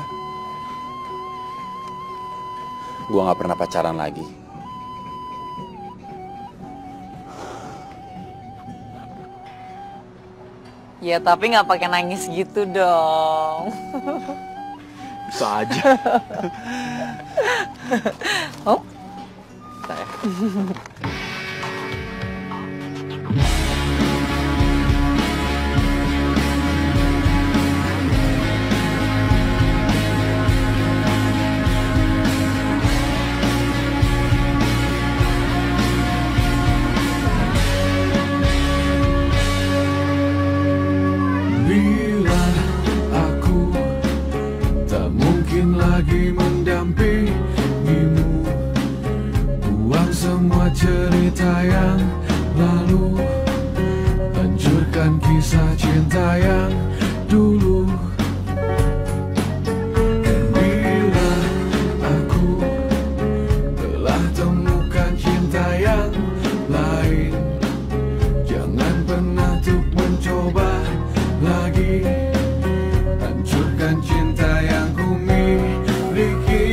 Gue gak pernah pacaran lagi. Ya tapi nggak pakai nangis gitu dong. Bisa aja. Oh? Saya. Bila aku tak mungkin lagi mendampingimu, buang semua cerita yang lalu, hancurkan kisah cinta yang dulu. Dan bila aku telah temukan cinta yang lain, jangan pernah untuk mencoba lagi hancurkan cinta yang ku miliki.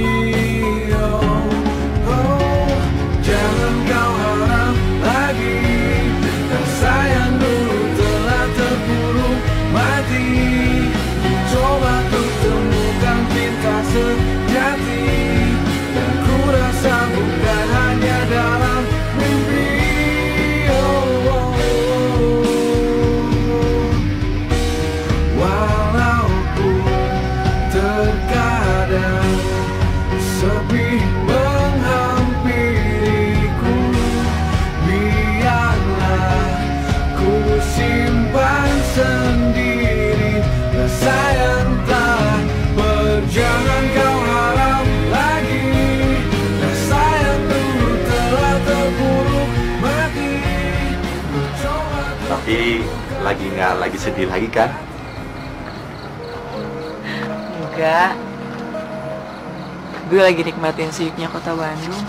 Jangan kau harap lagi, rasa yang dulu telah terpuruk mati. Coba untuk temukan cinta sejati, dan ku rasa bukan hanya dalam mimpi. Walaupun terkadang sepi menghampiriku, biarlah ku simpan sendiri rasa yang telah berjangan kau harap lagi, rasa yang dulu telah terpuruk mati. Tapi lagi sedih lagi kan? Enggak. Gue lagi nikmatin sibuknya kota Bandung.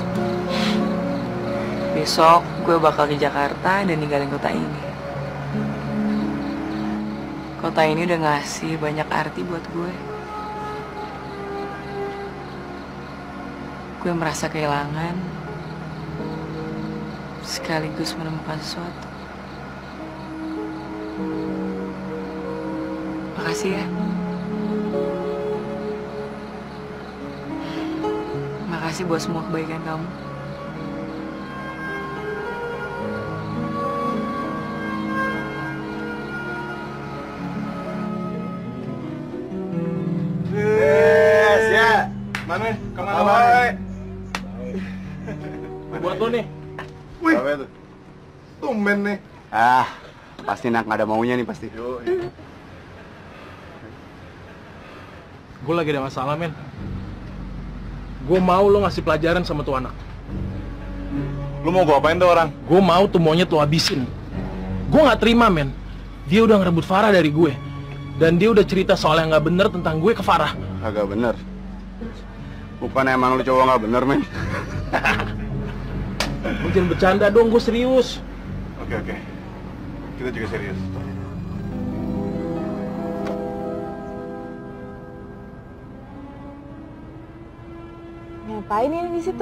Besok gue bakal ke Jakarta dan ninggalin kota ini. Kota ini udah ngasih banyak arti buat gue. Gue merasa kehilangan sekaligus menemukan sesuatu. Makasih ya. Makasih buat semua kebaikan kamu. Yes, ya. Mana? Kemana, Boy? Buat lo nih. Wih. Apa itu? Tumben nih. Pasti nak nggak ada maunya nih pasti. Gue lagi ada masalah, men. Gue mau lo ngasih pelajaran sama tuh anak. Lu mau gue apain tuh orang? Gue mau tuh monyet lo habisin. Gue nggak terima, men. Dia udah ngerebut Farah dari gue. Dan dia udah cerita soal yang nggak bener tentang gue ke Farah. Agak bener. Bukan emang lu cowok nggak bener, men. Lu jangan bercanda dong, gue serius. Oke. Kita juga serius. Ngapain ini di situ?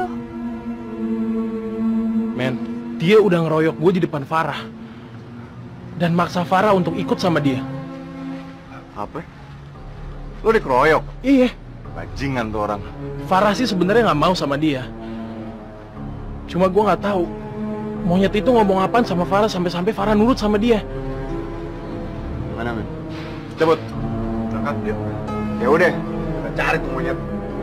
Men, dia udah ngeroyok gue di depan Farah. Dan maksa Farah untuk ikut sama dia. Apa? Lu dikeroyok? Iya. Bajingan tuh orang. Farah sih sebenarnya nggak mau sama dia. Cuma gue nggak tahu monyet itu ngomong apaan sama Farah sampai Farah nurut sama dia. Mana, men? Cabut. Berangkat, yuk. Ya udah, kita cari tuh monyet.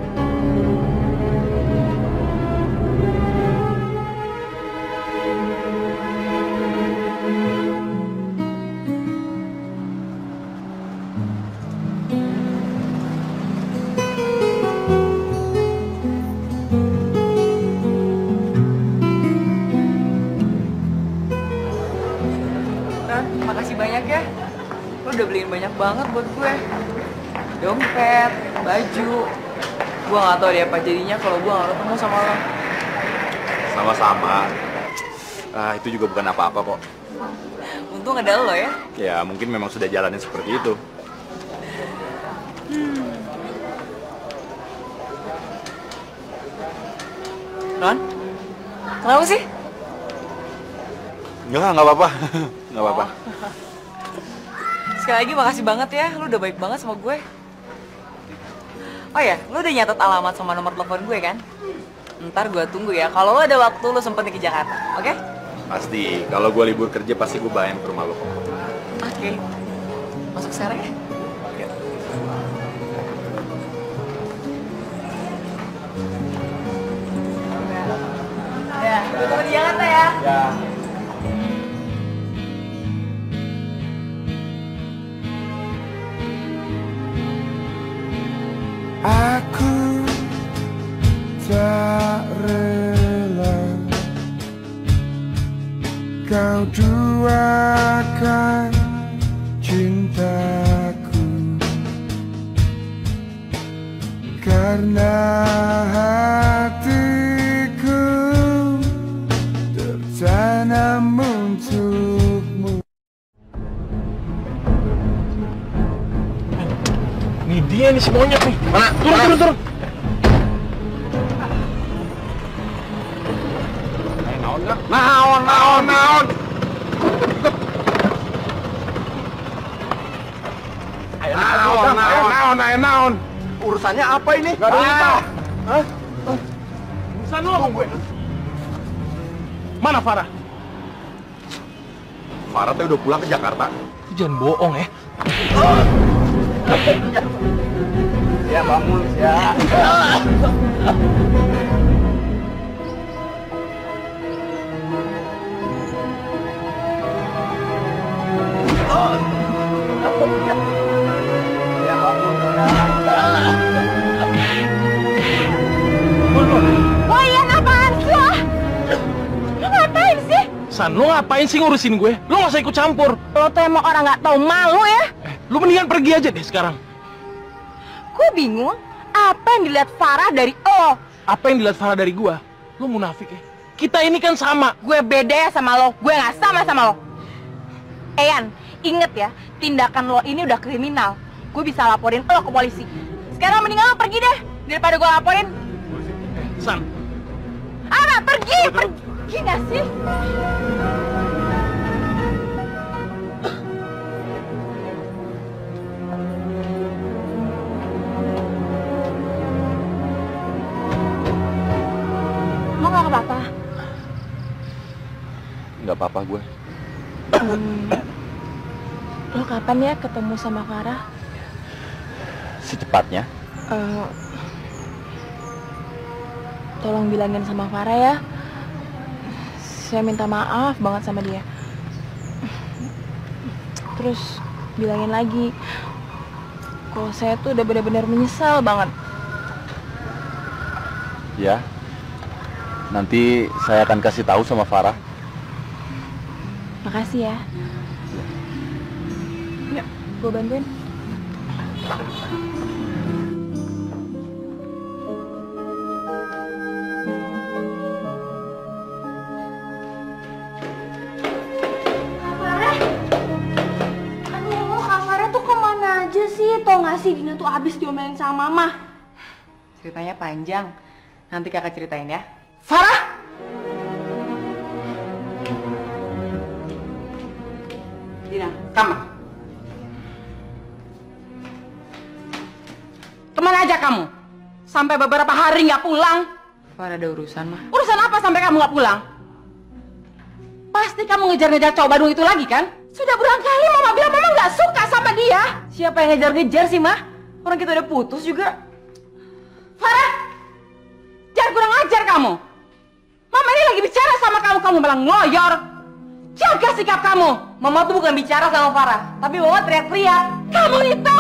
Makasih banyak ya. Lo udah beliin banyak banget buat gue. Dompet, baju. Gue gak tau deh apa jadinya kalau gue gak ketemu sama lo. Sama-sama. Itu juga bukan apa-apa kok. Untung ada lo ya. Ya mungkin memang sudah jalannya seperti itu. Ron? Kenapa sih? Nggak apa-apa. Nggak apa-apa. Sekali lagi makasih banget ya, lu udah baik banget sama gue. Oh ya, lu udah nyatet alamat sama nomor telepon gue kan? Ntar gue tunggu ya, kalau lu ada waktu lu sempet ke Jakarta, oke? Pasti, kalau gue libur kerja pasti gue bayain ke rumah lo kok. Oke. Masuk sekarang ya? Oke. Ya, gue tunggu di Jakarta ya. Ya. Aku tak rela kau duakan cintaku, karena hatiku tertanam untukmu. Ini dia nih si monyet nih. Mana? Turun. Naon. Naon. Urusannya apa ini? Gak ada lupa. Hah? Urusan lo sama gue. Mana Farah? Farah tuh udah pulang ke Jakarta. Jangan bohong ya. Ya bangun ya. Oh iya, apaan sih lo? Lo ngapain sih? San, lo ngapain sih ngurusin gue? Lo gak usah ikut campur. Lo tuh emang orang gak tahu malu ya? Lo mendingan pergi aja deh sekarang. Gue bingung, apa yang dilihat Farah dari lo? Apa yang dilihat Farah dari gue? Lo munafik ya? Kita ini kan sama. Gue beda ya sama lo, gue gak sama lo. Eyan, inget ya, tindakan lo ini udah kriminal. Gue bisa laporin lo ke polisi. Sekarang mendingan lo pergi deh, daripada gue laporin. San. Ana, pergi gak sih? Lo gak apa-apa? Nggak apa-apa gue. Lo kapan ya ketemu sama Farah? Secepatnya. Tolong bilangin sama Farah ya. Saya minta maaf banget sama dia. Terus bilangin lagi kalau saya tuh udah benar-benar menyesal banget. Ya, nanti saya akan kasih tahu sama Farah. Makasih ya. Yuk, gue bantuin. Tau gak sih, Dina tuh abis diomelin sama Mama. Ceritanya panjang. Nanti kakak ceritain ya. Farah! Dina, kamar. Kemana aja kamu? Sampai beberapa hari nggak pulang. Farah ada urusan, Mah. Urusan apa sampai kamu nggak pulang? Pasti kamu ngejar-ngejar cowok Badung itu lagi kan? Sudah berulang kali Mama bilang Mama nggak suka sama dia. Siapa yang ngejar-ngejar sih, Mah? Orang kita udah putus juga. Farah! Jangan kurang ajar kamu. Mama ini lagi bicara sama kamu, kamu malah ngoyor. Jaga sikap kamu. Mama tuh bukan bicara sama Farah, tapi Mama teriak-teriak. Kamu itu!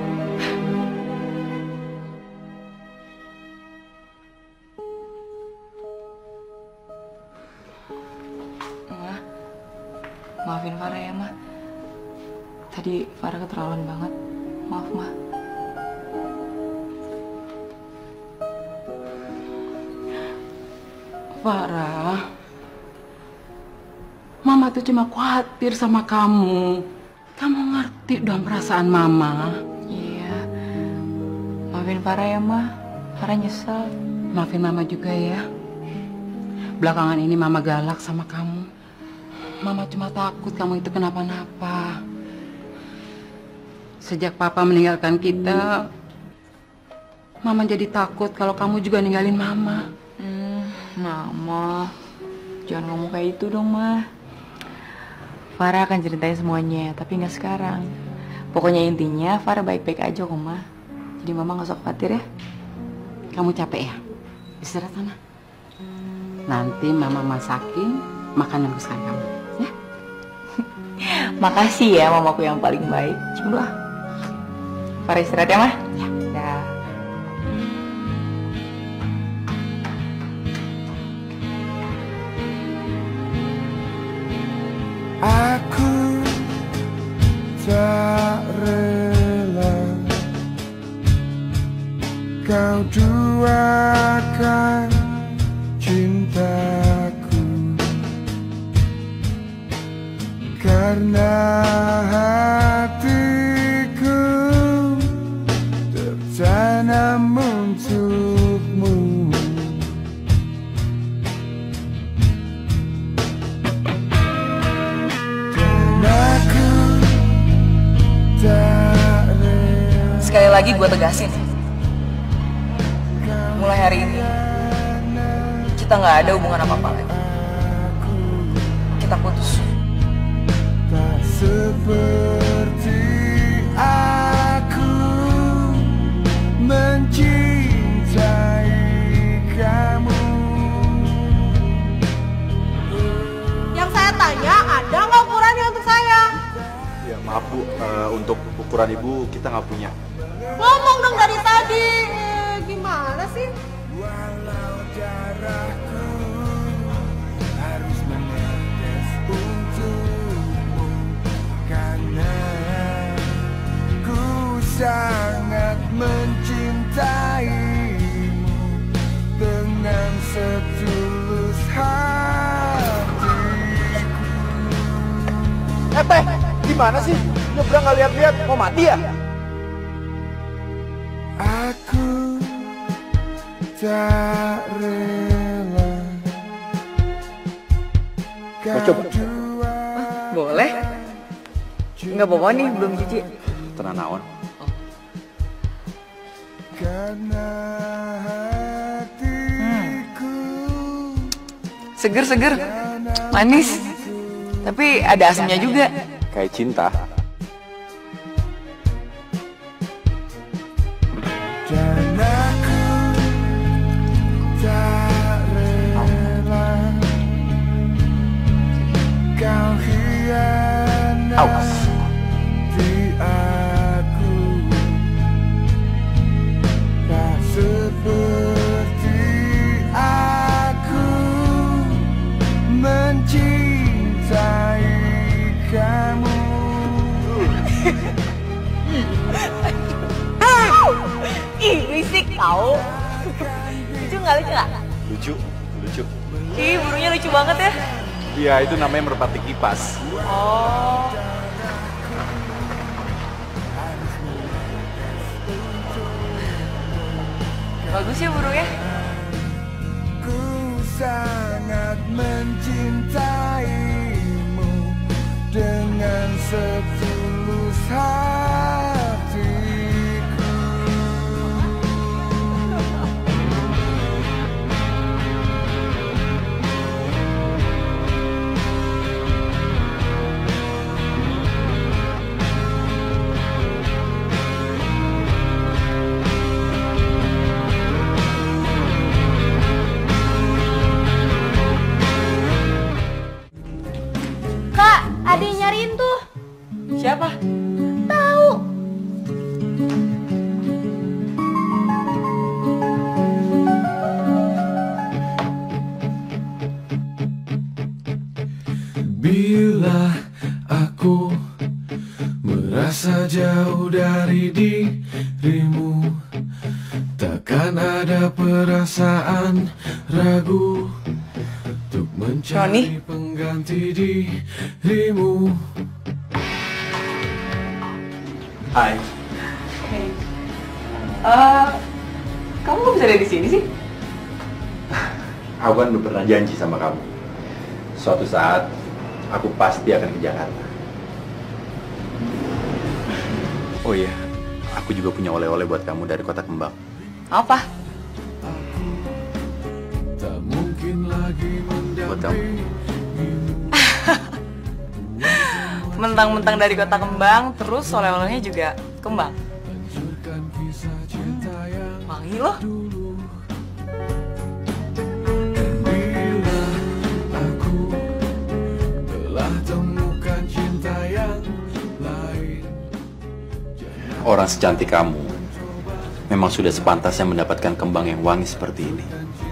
Ma, maafin Farah ya, Ma. Tadi Farah keterlaluan banget. Maaf, Ma. Farah, Mama tuh cuma khawatir sama kamu. Kamu ngerti dong perasaan Mama. Iya. Maafin Farah ya, Ma. Farah nyesel. Maafin Mama juga ya. Belakangan ini Mama galak sama kamu. Mama cuma takut kamu itu kenapa-napa. Sejak Papa meninggalkan kita, Mama jadi takut kalau kamu juga ninggalin Mama. Mama, jangan ngomong kayak itu dong, Ma. Farah akan ceritain semuanya, tapi nggak sekarang. Pokoknya intinya Farah baik-baik aja kok, Ma. Jadi Mama nggak usah khawatir ya. Kamu capek ya? Istirahat sana. Nanti Mama masakin makanan kesukaan kamu, ya? Makasih ya mamaku yang paling baik. Cuma Farah istirahat ya, Ma? Ya. Dah. Aku tak rela kau duakan cintaku, karena hatiku tertanam untukmu. Sekali lagi gue tegasin, mulai hari ini kita nggak ada hubungan apa-apa lagi. Kita putus. Tak seperti aku mencintai kamu. Yang saya tanya, ada nggak ukurannya untuk saya? Ya maaf Bu, untuk ukuran Ibu kita nggak punya. Ngomong dong dari tadi, gimana sih? Walau jarakku harus menetes untukmu, karena ku sangat mencintaimu dengan setulus hatiku. Teh, gimana sih? Nyebrang nggak lihat-lihat, mau mati ya? Aku tak rela kau duakan. Boleh? Nggak apa-apa nih, belum cuci. Tenang naon. Karena hatiku Seger-seger, manis, tapi ada asamnya juga. Kayak cinta. dan aku tak rela kau hianati Ih, burungnya lucu banget ya. Iya, itu namanya merpati kipas. Oh. Bagus ya burungnya. Ku sangat mencintaimu dengan setulus hatiku. Kak, ada yang nyariin tuh. Siapa? Tahu. Bila aku merasa jauh dari dirimu, takkan ada perasaan ragu untuk mencari pengganti dirimu. Hai. Hey. Kamu kok bisa ada di sini sih? Aku kan udah pernah janji sama kamu. Suatu saat, aku pasti akan ke Jakarta. Oh iya, aku juga punya oleh-oleh buat kamu dari Kota Kembang. Apa? Tak mungkin lagi Buat kamu. Mentang-mentang dari Kota Kembang, terus oleh-olehnya juga kembang. Wangi loh. Orang secantik kamu memang sudah sepantasnya mendapatkan kembang yang wangi seperti ini.